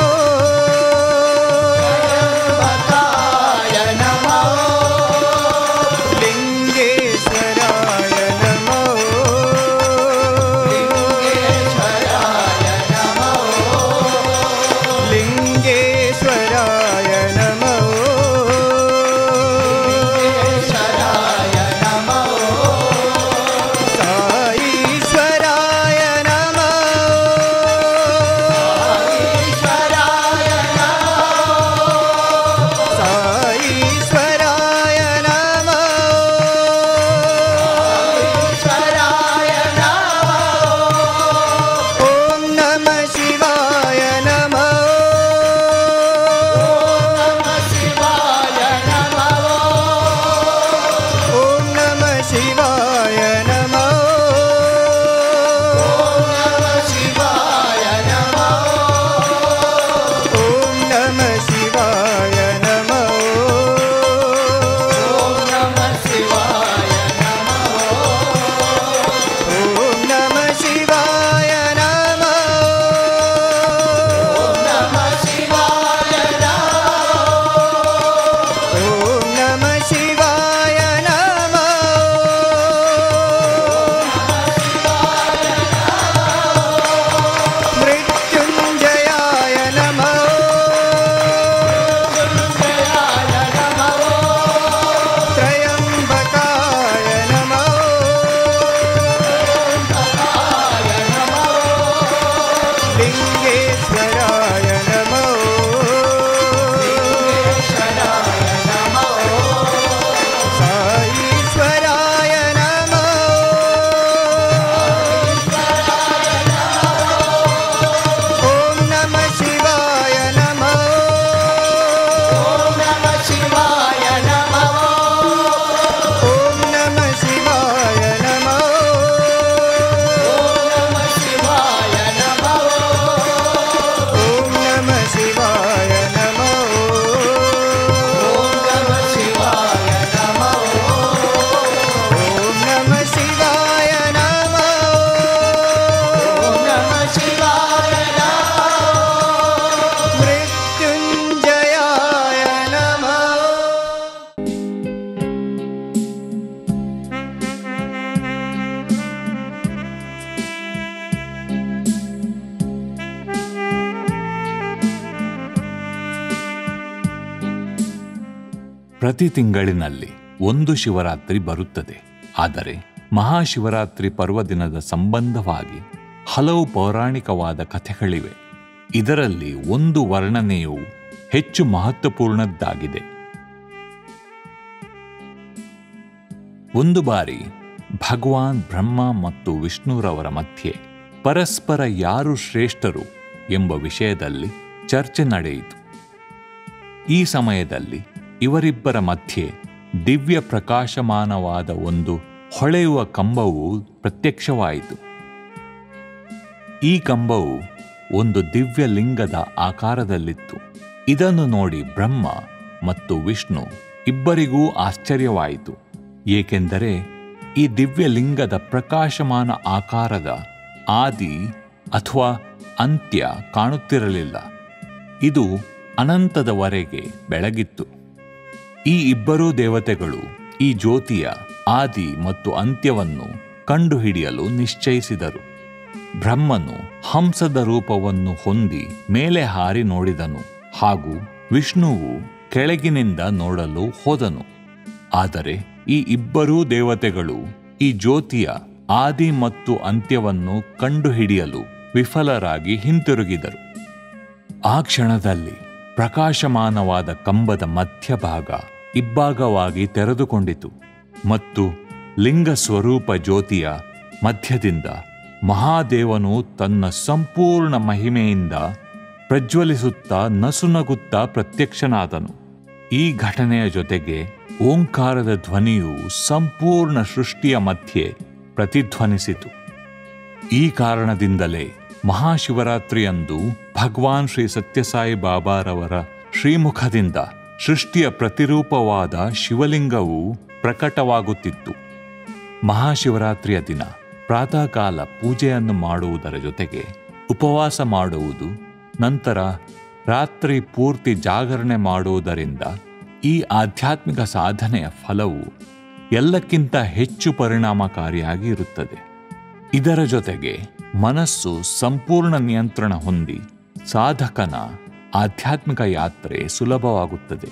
त्र्यम्बकाय नमः लिङ्गेश्वराय नमः लिङ्गेश्वराय नमः लिङ्गेश्वराय नमः लिङ्गेश्वराय नमः साईश्वराय नमः ईश्वराय नमः ॐ नमः शिवाय नमः ॐ नमः शिवाय नमः ॐ नमः शिवाय नमः ॐ नमः शिवाय नमः ॐ नमः शिवाय नमः ॐ नमः शिवाय नमः ॐ नमः शिवाय नमः मृत्युञ्जयाय नमः त्र्यम्बकाय नमः लिङ्गेश्वराय नमः साईश्वराय नमः ॐ नमः शिवाय नमः ॐ नमः शिवाय नमः ॐ नमः शिवाय नमः ॐ नमः शिवाय नमः ॐ नमः शिवाय नमः ॐ नमः शिवाय नमः ॐ नमः शिवाय ॐ नमः शिवाय नमः मृत्युञ्जयाय नमः ಪ್ರತಿ ತಿಂಗಳಿನಲ್ಲಿ ಒಂದು ಶಿವರಾತ್ರಿ ಬರುತ್ತದೆ. ಆದರೆ ಮಹಾಶಿವರಾತ್ರಿ ಪರ್ವದಿನದ ಸಂಬಂಧವಾಗಿ ಹಲವು ಪೌರಾಣಿಕವಾದ ಕಥೆಗಳಿವೆ. ಇದರಲ್ಲಿ ಒಂದು ವರ್ಣನೆಯು ಹೆಚ್ಚು ಮಹತ್ವಪೂರ್ಣದ್ದಾಗಿದೆ. ಒಂದು ಬಾರಿ ಭಗವಾನ್ ಬ್ರಹ್ಮ ಮತ್ತು ವಿಷ್ಣುರವರ ಮಧ್ಯೆ ಪರಸ್ಪರ ಯಾರು ಶ್ರೇಷ್ಠರು ಎಂಬ ವಿಷಯದಲ್ಲಿ ಚರ್ಚೆ ನಡೆಯಿತು. ಈ ಸಮಯದಲ್ಲಿ ಇವರಿಬ್ಬರ ಮಧ್ಯೆ ದಿವ್ಯ ಪ್ರಕಾಶಮಾನವಾದ ಒಂದು ಹೊಳೆಯುವ ಕಂಬವು ಪ್ರತ್ಯಕ್ಷವಾಯಿತು. ಈ ಕಂಬವು ಒಂದು ದಿವ್ಯ ಲಿಂಗದ ಆಕಾರದಲ್ಲಿತ್ತು. ಇದನ್ನು ನೋಡಿ ಬ್ರಹ್ಮ ಮತ್ತು ವಿಷ್ಣು ಇಬ್ಬರಿಗೂ ಆಶ್ಚರ್ಯವಾಯಿತು. ಏಕೆಂದರೆ ಈ ದಿವ್ಯಲಿಂಗದ ಪ್ರಕಾಶಮಾನ ಆಕಾರದ ಆದಿ ಅಥವಾ ಅಂತ್ಯ ಕಾಣುತ್ತಿರಲಿಲ್ಲ. ಇದು ಅನಂತದವರೆಗೆ ಬೆಳಗಿತ್ತು. ಈ ಇಬ್ಬರೂ ದೇವತೆಗಳು ಈ ಜ್ಯೋತಿಯ ಆದಿ ಮತ್ತು ಅಂತ್ಯವನ್ನು ಕಂಡುಹಿಡಿಯಲು ನಿಶ್ಚಯಿಸಿದರು. ಬ್ರಹ್ಮನು ಹಂಸದ ರೂಪವನ್ನು ಹೊಂದಿ ಮೇಲೆ ಹಾರಿ ನೋಡಿದನು, ಹಾಗೂ ವಿಷ್ಣುವು ಕೆಳಗಿನಿಂದ ನೋಡಲು ಹೋದನು. ಆದರೆ ಈ ಇಬ್ಬರೂ ದೇವತೆಗಳು ಈ ಜ್ಯೋತಿಯ ಆದಿ ಮತ್ತು ಅಂತ್ಯವನ್ನು ಕಂಡುಹಿಡಿಯಲು ವಿಫಲರಾಗಿ ಹಿಂತಿರುಗಿದರು. ಆ ಕ್ಷಣದಲ್ಲಿ ಪ್ರಕಾಶಮಾನವಾದ ಕಂಬದ ಮಧ್ಯಭಾಗ ಇಬ್ಬಾಗವಾಗಿ ತೆರೆದುಕೊಂಡಿತು ಮತ್ತು ಲಿಂಗ ಸ್ವರೂಪ ಜ್ಯೋತಿಯ ಮಧ್ಯದಿಂದ ಮಹಾದೇವನು ತನ್ನ ಸಂಪೂರ್ಣ ಮಹಿಮೆಯಿಂದ ಪ್ರಜ್ವಲಿಸುತ್ತಾ ನಸುನಗುತ್ತಾ ಪ್ರತ್ಯಕ್ಷನಾದನು. ಈ ಘಟನೆಯ ಜೊತೆಗೆ ಓಂಕಾರದ ಧ್ವನಿಯು ಸಂಪೂರ್ಣ ಸೃಷ್ಟಿಯ ಮಧ್ಯೆ ಪ್ರತಿಧ್ವನಿಸಿತು. ಈ ಕಾರಣದಿಂದಲೇ ಮಹಾಶಿವರಾತ್ರಿಯಂದು ಭಗವಾನ್ ಶ್ರೀ ಸತ್ಯಸಾಯಿ ಬಾಬಾರವರ ಶ್ರೀಮುಖದಿಂದ ಸೃಷ್ಟಿಯ ಪ್ರತಿರೂಪವಾದ ಶಿವಲಿಂಗವು ಪ್ರಕಟವಾಗುತ್ತಿತ್ತು. ಮಹಾಶಿವರಾತ್ರಿಯ ದಿನ ಪ್ರಾತಃ ಕಾಲ ಪೂಜೆಯನ್ನು ಮಾಡುವುದರ ಜೊತೆಗೆ ಉಪವಾಸ ಮಾಡುವುದು, ನಂತರ ರಾತ್ರಿ ಪೂರ್ತಿ ಜಾಗರಣೆ ಮಾಡುವುದರಿಂದ ಈ ಆಧ್ಯಾತ್ಮಿಕ ಸಾಧನೆಯ ಫಲವು ಎಲ್ಲಕ್ಕಿಂತ ಹೆಚ್ಚು ಪರಿಣಾಮಕಾರಿಯಾಗಿ ಇರುತ್ತದೆ. ಇದರ ಜೊತೆಗೆ ಮನಸ್ಸು ಸಂಪೂರ್ಣ ನಿಯಂತ್ರಣ ಹೊಂದಿ ಸಾಧಕನ ಆಧ್ಯಾತ್ಮಿಕ ಯಾತ್ರೆ ಸುಲಭವಾಗುತ್ತದೆ.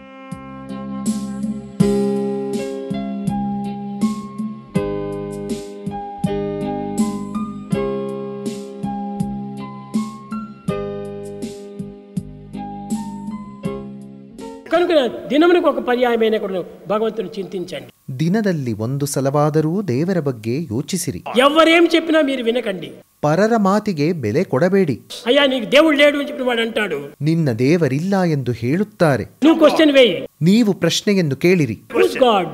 కనుక దినమునకు ఒక పర్యాయమైన కూడా భగవంతుని చింతించండి. ದಿನದಲ್ಲಿ ಒಂದು ಸಲವಾದರೂ ದೇವರ ಬಗ್ಗೆ ಯೋಚಿಸಿರಿ. ఎవరేం చెప్పినా మీరు వినకండి. ಪರರ ಮಾತಿಗೆ ಬೆಲೆ ಕೊಡಬೇಡಿ. అయ్యా నీకు దేవుడు లేడు అని చెప్పిన వాడు అంటాడు, ನಿನ್ನ ದೇವರಿಲ್ಲ ಎಂದು ಹೇಳುತ್ತಾರೆ. నువ్వు క్వశ్చన్ వేయి. ನೀವು ಪ್ರಶ್ನೆಯನ್ನು ಕೇಳಿರಿ. Whose god?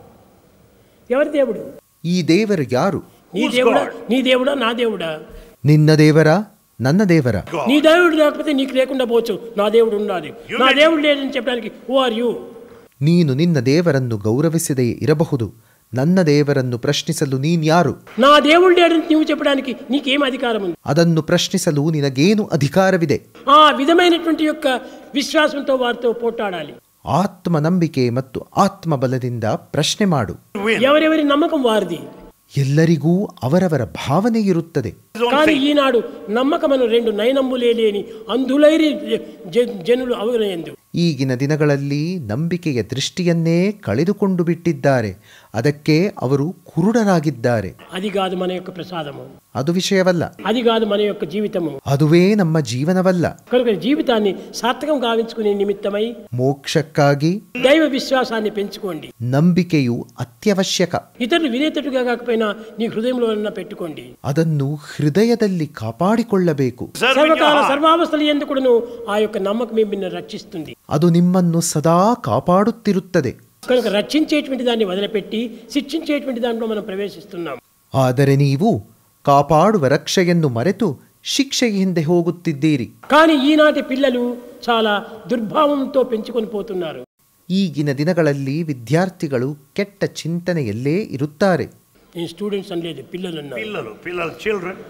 ఎవరి దేవుడు? ಈ ದೇವರು ಯಾರು? నీ దేవుడా, నీ దేవుడా, నా దేవుడా? ನಿನ್ನ ದೇವರ, ನನ್ನ ದೇವರ? నీ దేవుడు లేకపోతే నీకు లేకుండా పోవచ్చు, నా దేవుడు ఉండాలి. నా దేవుడు లేదని చెప్పడానికి హూ ఆర్ యూ? ನೀನು ನಿನ್ನ ದೇವರನ್ನು ಗೌರವಿಸದೇ ಇರಬಹುದು, ನನ್ನ ದೇವರನ್ನು ಪ್ರಶ್ನಿಸಲು ನೀನ್ಯಾರು? నా దేవుడు లేడని నువ్వు చెప్పడానికి నీకేం అధికారం ఉంది? ಅದನ್ನು ಪ್ರಶ್ನಿಸಲು ನಿನಗೇನು ಅಧಿಕಾರವಿದೆ? ఆ విధమైనటువంటి యొక్క విశ్వాసంతో వారితో పోట్లాడాలి. ಆತ್ಮ ನಂಬಿಕೆ ಮತ್ತು ಆತ್ಮಬಲದಿಂದ ಪ್ರಶ್ನೆ ಮಾಡು. ఎవరెవరి నమ్మకం వారిది. ಎಲ್ಲರಿಗೂ ಅವರವರ ಭಾವನೆ ಇರುತ್ತದೆ. కానీ ఈనాడు నమ్మకమను రెండు నయనంబులే లేని అంధులైరి జనులు అవగనయందు. ಈಗಿನ ದಿನಗಳಲ್ಲಿ ನಂಬಿಕೆಯ ದೃಷ್ಟಿಯನ್ನೇ ಕಳೆದುಕೊಂಡು ಬಿಟ್ಟಿದ್ದಾರೆ. ಅದಕ್ಕೆ ಅವರು ಕುರುಡರಾಗಿದ್ದಾರೆ. అది కాదు మన యొక్క ప్రసాదము, ಅದು విషಯವಲ್ಲ. అది కాదు మన యొక్క జీవితము. ಅದುವೇ ನಮ್ಮ ಜೀವನವಲ್ಲ. కనుక జీవితాన్ని సార్థకం గావించుకునే నిమిత్తమై ಮೋಕ್ಷಕ್ಕಾಗಿ దైవ విశ్వాసాన్ని పెంచుకోండి. ನಂಬಿಕೆಯು ಅತ್ಯವಶ್ಯಕ. ఇతరులు వినేటట్టుగా కాకపోయినా నీ హృదయంలో పెట్టుకోండి. ಅದನ್ನು ಹೃದಯದಲ್ಲಿ ಕಾಪಾಡಿಕೊಳ್ಳಬೇಕು. సర్వకాల సర్వావస్థలు ఎందుకును ఆ యొక్క నమ్మకం మిమ్మల్ని రక్షిస్తుంది. ಅದು ನಿಮ್ಮನ್ನು ಸದಾ ಕಾಪಾಡುತ್ತಿರುತ್ತದೆ. కనుక రక్షించేటువంటి దాన్ని వదిలిపెట్టి శిక్షించేటువంటి దాంట్లో మనం ప్రవేశిస్తున్నాం. ಆದರೆ ನೀವು ಕಾಪಾಡುವ ರಕ್ಷೆಯನ್ನು ಮರೆತು ಶಿಕ್ಷೆಗೆ ಹಿಂದೆ ಹೋಗುತ್ತಿದ್ದೀರಿ. కానీ ఈనాటి పిల్లలు చాలా దుర్భావంతో పెంచుకొని పోతున్నారు. ಈಗಿನ ದಿನಗಳಲ್ಲಿ ವಿದ್ಯಾರ್ಥಿಗಳು ಕೆಟ್ಟ ಚಿಂತನೆಯಲ್ಲೇ ಇರುತ್ತಾರೆ. ఈ స్టూడెంట్స్ అనలేదు, పిల్లలు అన్నారు. పిల్లలు పిల్లలు చిల్డ్రన్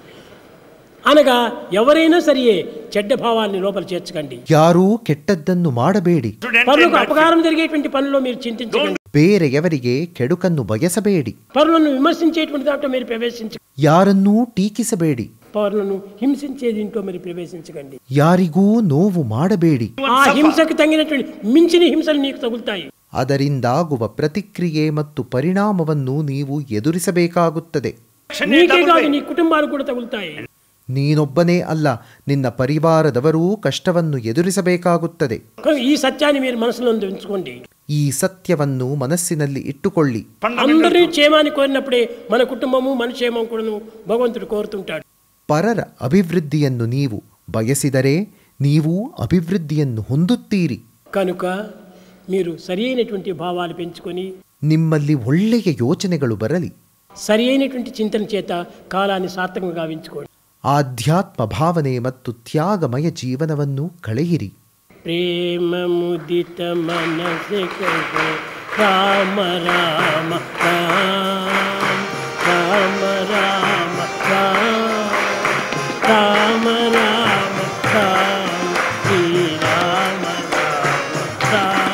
అనగా ఎవరైనా సరియే చెడ్డ భావాన్ని లోపల చేర్చకండి. ಯಾರೂ ಕೆಟ್ಟದ್ದನ್ನು ಮಾಡಬೇಡಿ. పరులకు అపకారం జరిగేటువంటి పనుల్లో మీరు చింతించకండి. ಬೇರೆಯವರಿಗೆ ಕೆಡುಕನ್ನು ಬಯಸಬೇಡಿ. పరులను విమర్శించేటువంటి దాంట్లో మీరు ప్రవేశించ ಯಾರನ್ನೂ ಟೀಕಿಸಬೇಡಿ. పరులను హింసించే దీంట్లో మీరు ప్రవేశించకండి. ಯಾರಿಗೂ ನೋವು ಮಾಡಬೇಡಿ. ఆ హింసకు తగినటువంటి మించిన హింసలు నీకు తగులుతాయి. ಅದರಿಂದಾಗುವ ಪ್ರತಿಕ್ರಿಯೆ ಮತ್ತು ಪರಿಣಾಮವನ್ನು ನೀವು ಎದುರಿಸಬೇಕಾಗುತ್ತದೆ. నీకే కాదు నీ కుటుంబాలకు కూడా తగులుతాయి. ನೀನೊಬ್ಬನೇ ಅಲ್ಲ, ನಿನ್ನ ಪರಿವಾರದವರೂ ಕಷ್ಟವನ್ನು ಎದುರಿಸಬೇಕಾಗುತ್ತದೆ. ఈ సత్యాన్ని మీరు మనసులో ఉంచుకోండి. ಈ ಸತ್ಯವನ್ನು ಮನಸ್ಸಿನಲ್ಲಿ ಇಟ್ಟುಕೊಳ್ಳಿ. అందరినీ క్షేమాన్ని కోరినప్పుడే మన కుటుంబము మన క్షేమం కూడా భగవంతుడు కోరుతుంటాడు. ಪರರ ಅಭಿವೃದ್ಧಿಯನ್ನು ನೀವು ಬಯಸಿದರೆ ನೀವು ಅಭಿವೃದ್ಧಿಯನ್ನು ಹೊಂದುತ್ತೀರಿ. కనుక మీరు సరి అయినటువంటి భావాలు పెంచుకొని ನಿಮ್ಮಲ್ಲಿ ಒಳ್ಳೆಯ ಯೋಚನೆಗಳು ಬರಲಿ. సరి అయినటువంటి చింతన చేత కాలాన్ని సార్థకంగా గావించుకోండి. ಆಧ್ಯಾತ್ಮ ಭಾವನೆ ಮತ್ತು ತ್ಯಾಗಮಯ ಜೀವನವನ್ನು ಕಳೆಯಿರಿ. प्रेम मुदित मन से कहे राम राम राम राम राम राम राम राम राम श्री राम राम राम।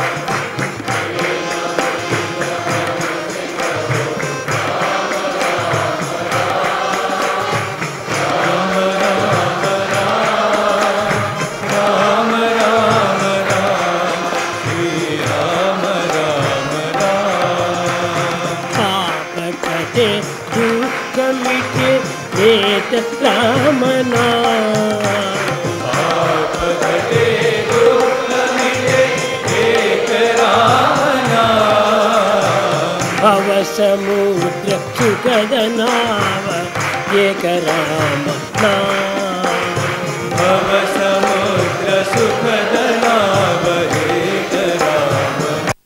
दुख मिटे वेद राम नाम पाप कटे दुख मिटे एक राम नाम। भव समुद्र सुखद नाव एक राम नाम। भव समुद्र सुखद नाव एक राम।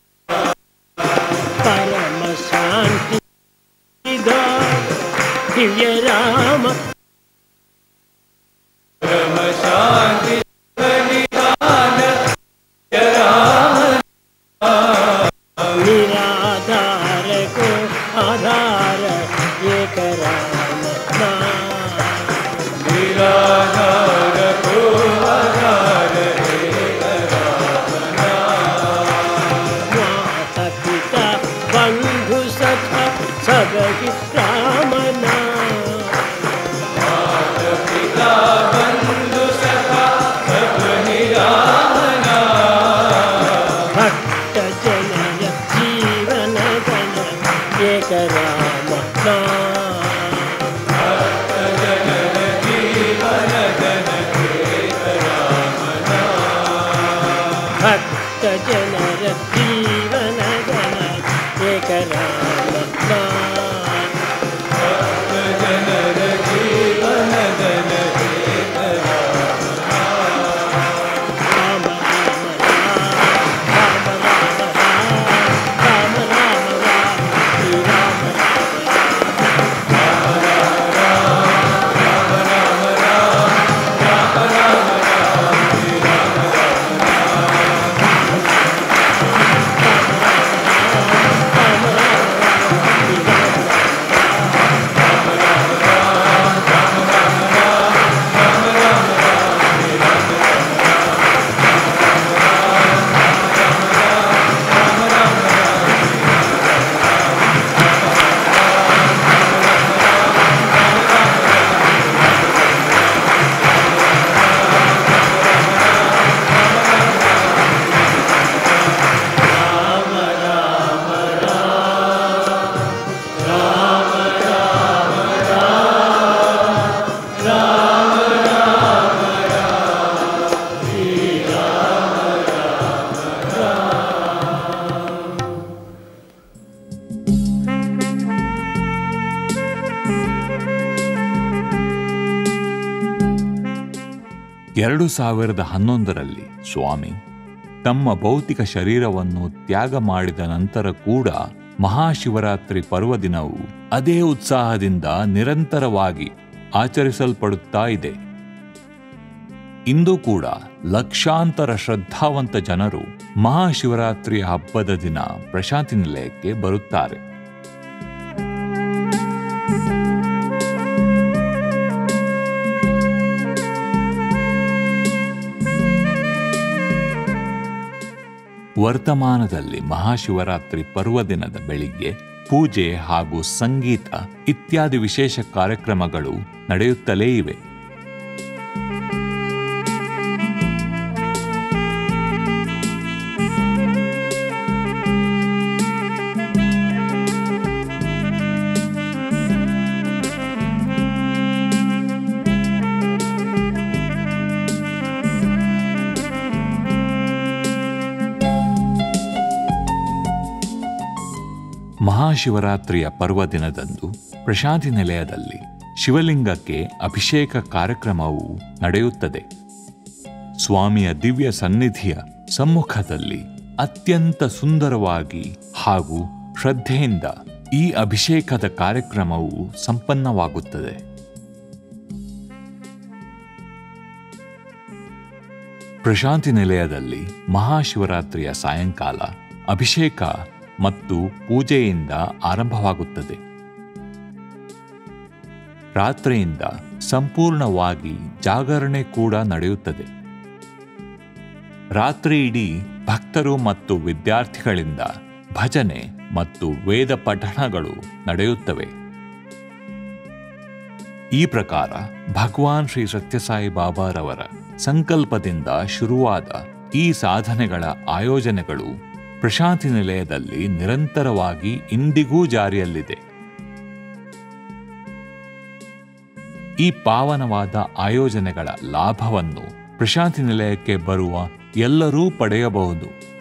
परम शांति दिव्य राम परम शांति निदान राम निराधार को आधार एक राम नाम। निराधार को आधार एक राम नाम। माता पिता बंधु सखा सब ही राम नाम। माता पिता बंधु सखा सब ही राम नाम। भक्त जनर जीवन गण एक राम नाम। भक्त जनर जीवन गण एक राम नाम। भक्त जनर जीवन गण एक राम नाम। भक्त जनर जीवन गण एक राम राम राम राम राम राम राम राम राम श्री राम राम राम। ಎರಡು ಸಾವಿರದ ಹನ್ನೊಂದರಲ್ಲಿ ಸ್ವಾಮಿ ತಮ್ಮ ಭೌತಿಕ ಶರೀರವನ್ನು ತ್ಯಾಗ ಮಾಡಿದ ನಂತರ ಕೂಡ ಮಹಾಶಿವರಾತ್ರಿ ಪರ್ವದಿನವು ಅದೇ ಉತ್ಸಾಹದಿಂದ ನಿರಂತರವಾಗಿ ಆಚರಿಸಲ್ಪಡುತ್ತಾ ಇದೆ. ಇಂದು ಕೂಡ ಲಕ್ಷಾಂತರ ಶ್ರದ್ಧಾವಂತ ಜನರು ಮಹಾಶಿವರಾತ್ರಿಯ ಹಬ್ಬದ ದಿನ ಪ್ರಶಾಂತಿ ನಿಲಯಕ್ಕೆ ಬರುತ್ತಾರೆ. ವರ್ತಮಾನದಲ್ಲಿ ಮಹಾಶಿವರಾತ್ರಿ ಪರ್ವದಿನದ ಬೆಳಿಗ್ಗೆ ಪೂಜೆ ಹಾಗೂ ಸಂಗೀತ ಇತ್ಯಾದಿ ವಿಶೇಷ ಕಾರ್ಯಕ್ರಮಗಳು ನಡೆಯುತ್ತಲೇ ಇವೆ. ಮಹಾಶಿವರಾತ್ರಿಯ ಪರ್ವದಿನದಂದು ಪ್ರಶಾಂತಿ ನಿಲಯದಲ್ಲಿ ಶಿವಲಿಂಗಕ್ಕೆ ಅಭಿಷೇಕ ಕಾರ್ಯಕ್ರಮವು ನಡೆಯುತ್ತದೆ. ಸ್ವಾಮಿಯ ದಿವ್ಯ ಸನ್ನಿಧಿಯ ಸಮ್ಮುಖದಲ್ಲಿ ಅತ್ಯಂತ ಸುಂದರವಾಗಿ ಹಾಗೂ ಶ್ರದ್ಧೆಯಿಂದ ಈ ಅಭಿಷೇಕದ ಕಾರ್ಯಕ್ರಮವು ಸಂಪನ್ನವಾಗುತ್ತದೆ. ಪ್ರಶಾಂತಿ ನಿಲಯದಲ್ಲಿ ಮಹಾಶಿವರಾತ್ರಿಯ ಸಾಯಂಕಾಲ ಅಭಿಷೇಕ ಮತ್ತು ಪೂಜೆಯಿಂದ ಆರಂಭವಾಗುತ್ತದೆ. ರಾತ್ರಿಯಿಂದ ಸಂಪೂರ್ಣವಾಗಿ ಜಾಗರಣೆ ಕೂಡ ನಡೆಯುತ್ತದೆ. ರಾತ್ರಿ ಇಡೀ ಭಕ್ತರು ಮತ್ತು ವಿದ್ಯಾರ್ಥಿಗಳಿಂದ ಭಜನೆ ಮತ್ತು ವೇದ ಪಠಣಗಳು ನಡೆಯುತ್ತವೆ. ಈ ಪ್ರಕಾರ ಭಗವಾನ್ ಶ್ರೀ ಸತ್ಯಸಾಯಿ ಬಾಬಾರವರ ಸಂಕಲ್ಪದಿಂದ ಶುರುವಾದ ಈ ಸಾಧನೆಗಳ ಆಯೋಜನೆಗಳು ಪ್ರಶಾಂತಿ ನಿಲಯದಲ್ಲಿ ನಿರಂತರವಾಗಿ ಇಂದಿಗೂ ಜಾರಿಯಲ್ಲಿದೆ. ಈ ಪಾವನವಾದ ಆಯೋಜನೆಗಳ ಲಾಭವನ್ನು ಪ್ರಶಾಂತಿ ನಿಲಯಕ್ಕೆ ಬರುವ ಎಲ್ಲರೂ ಪಡೆಯಬಹುದು.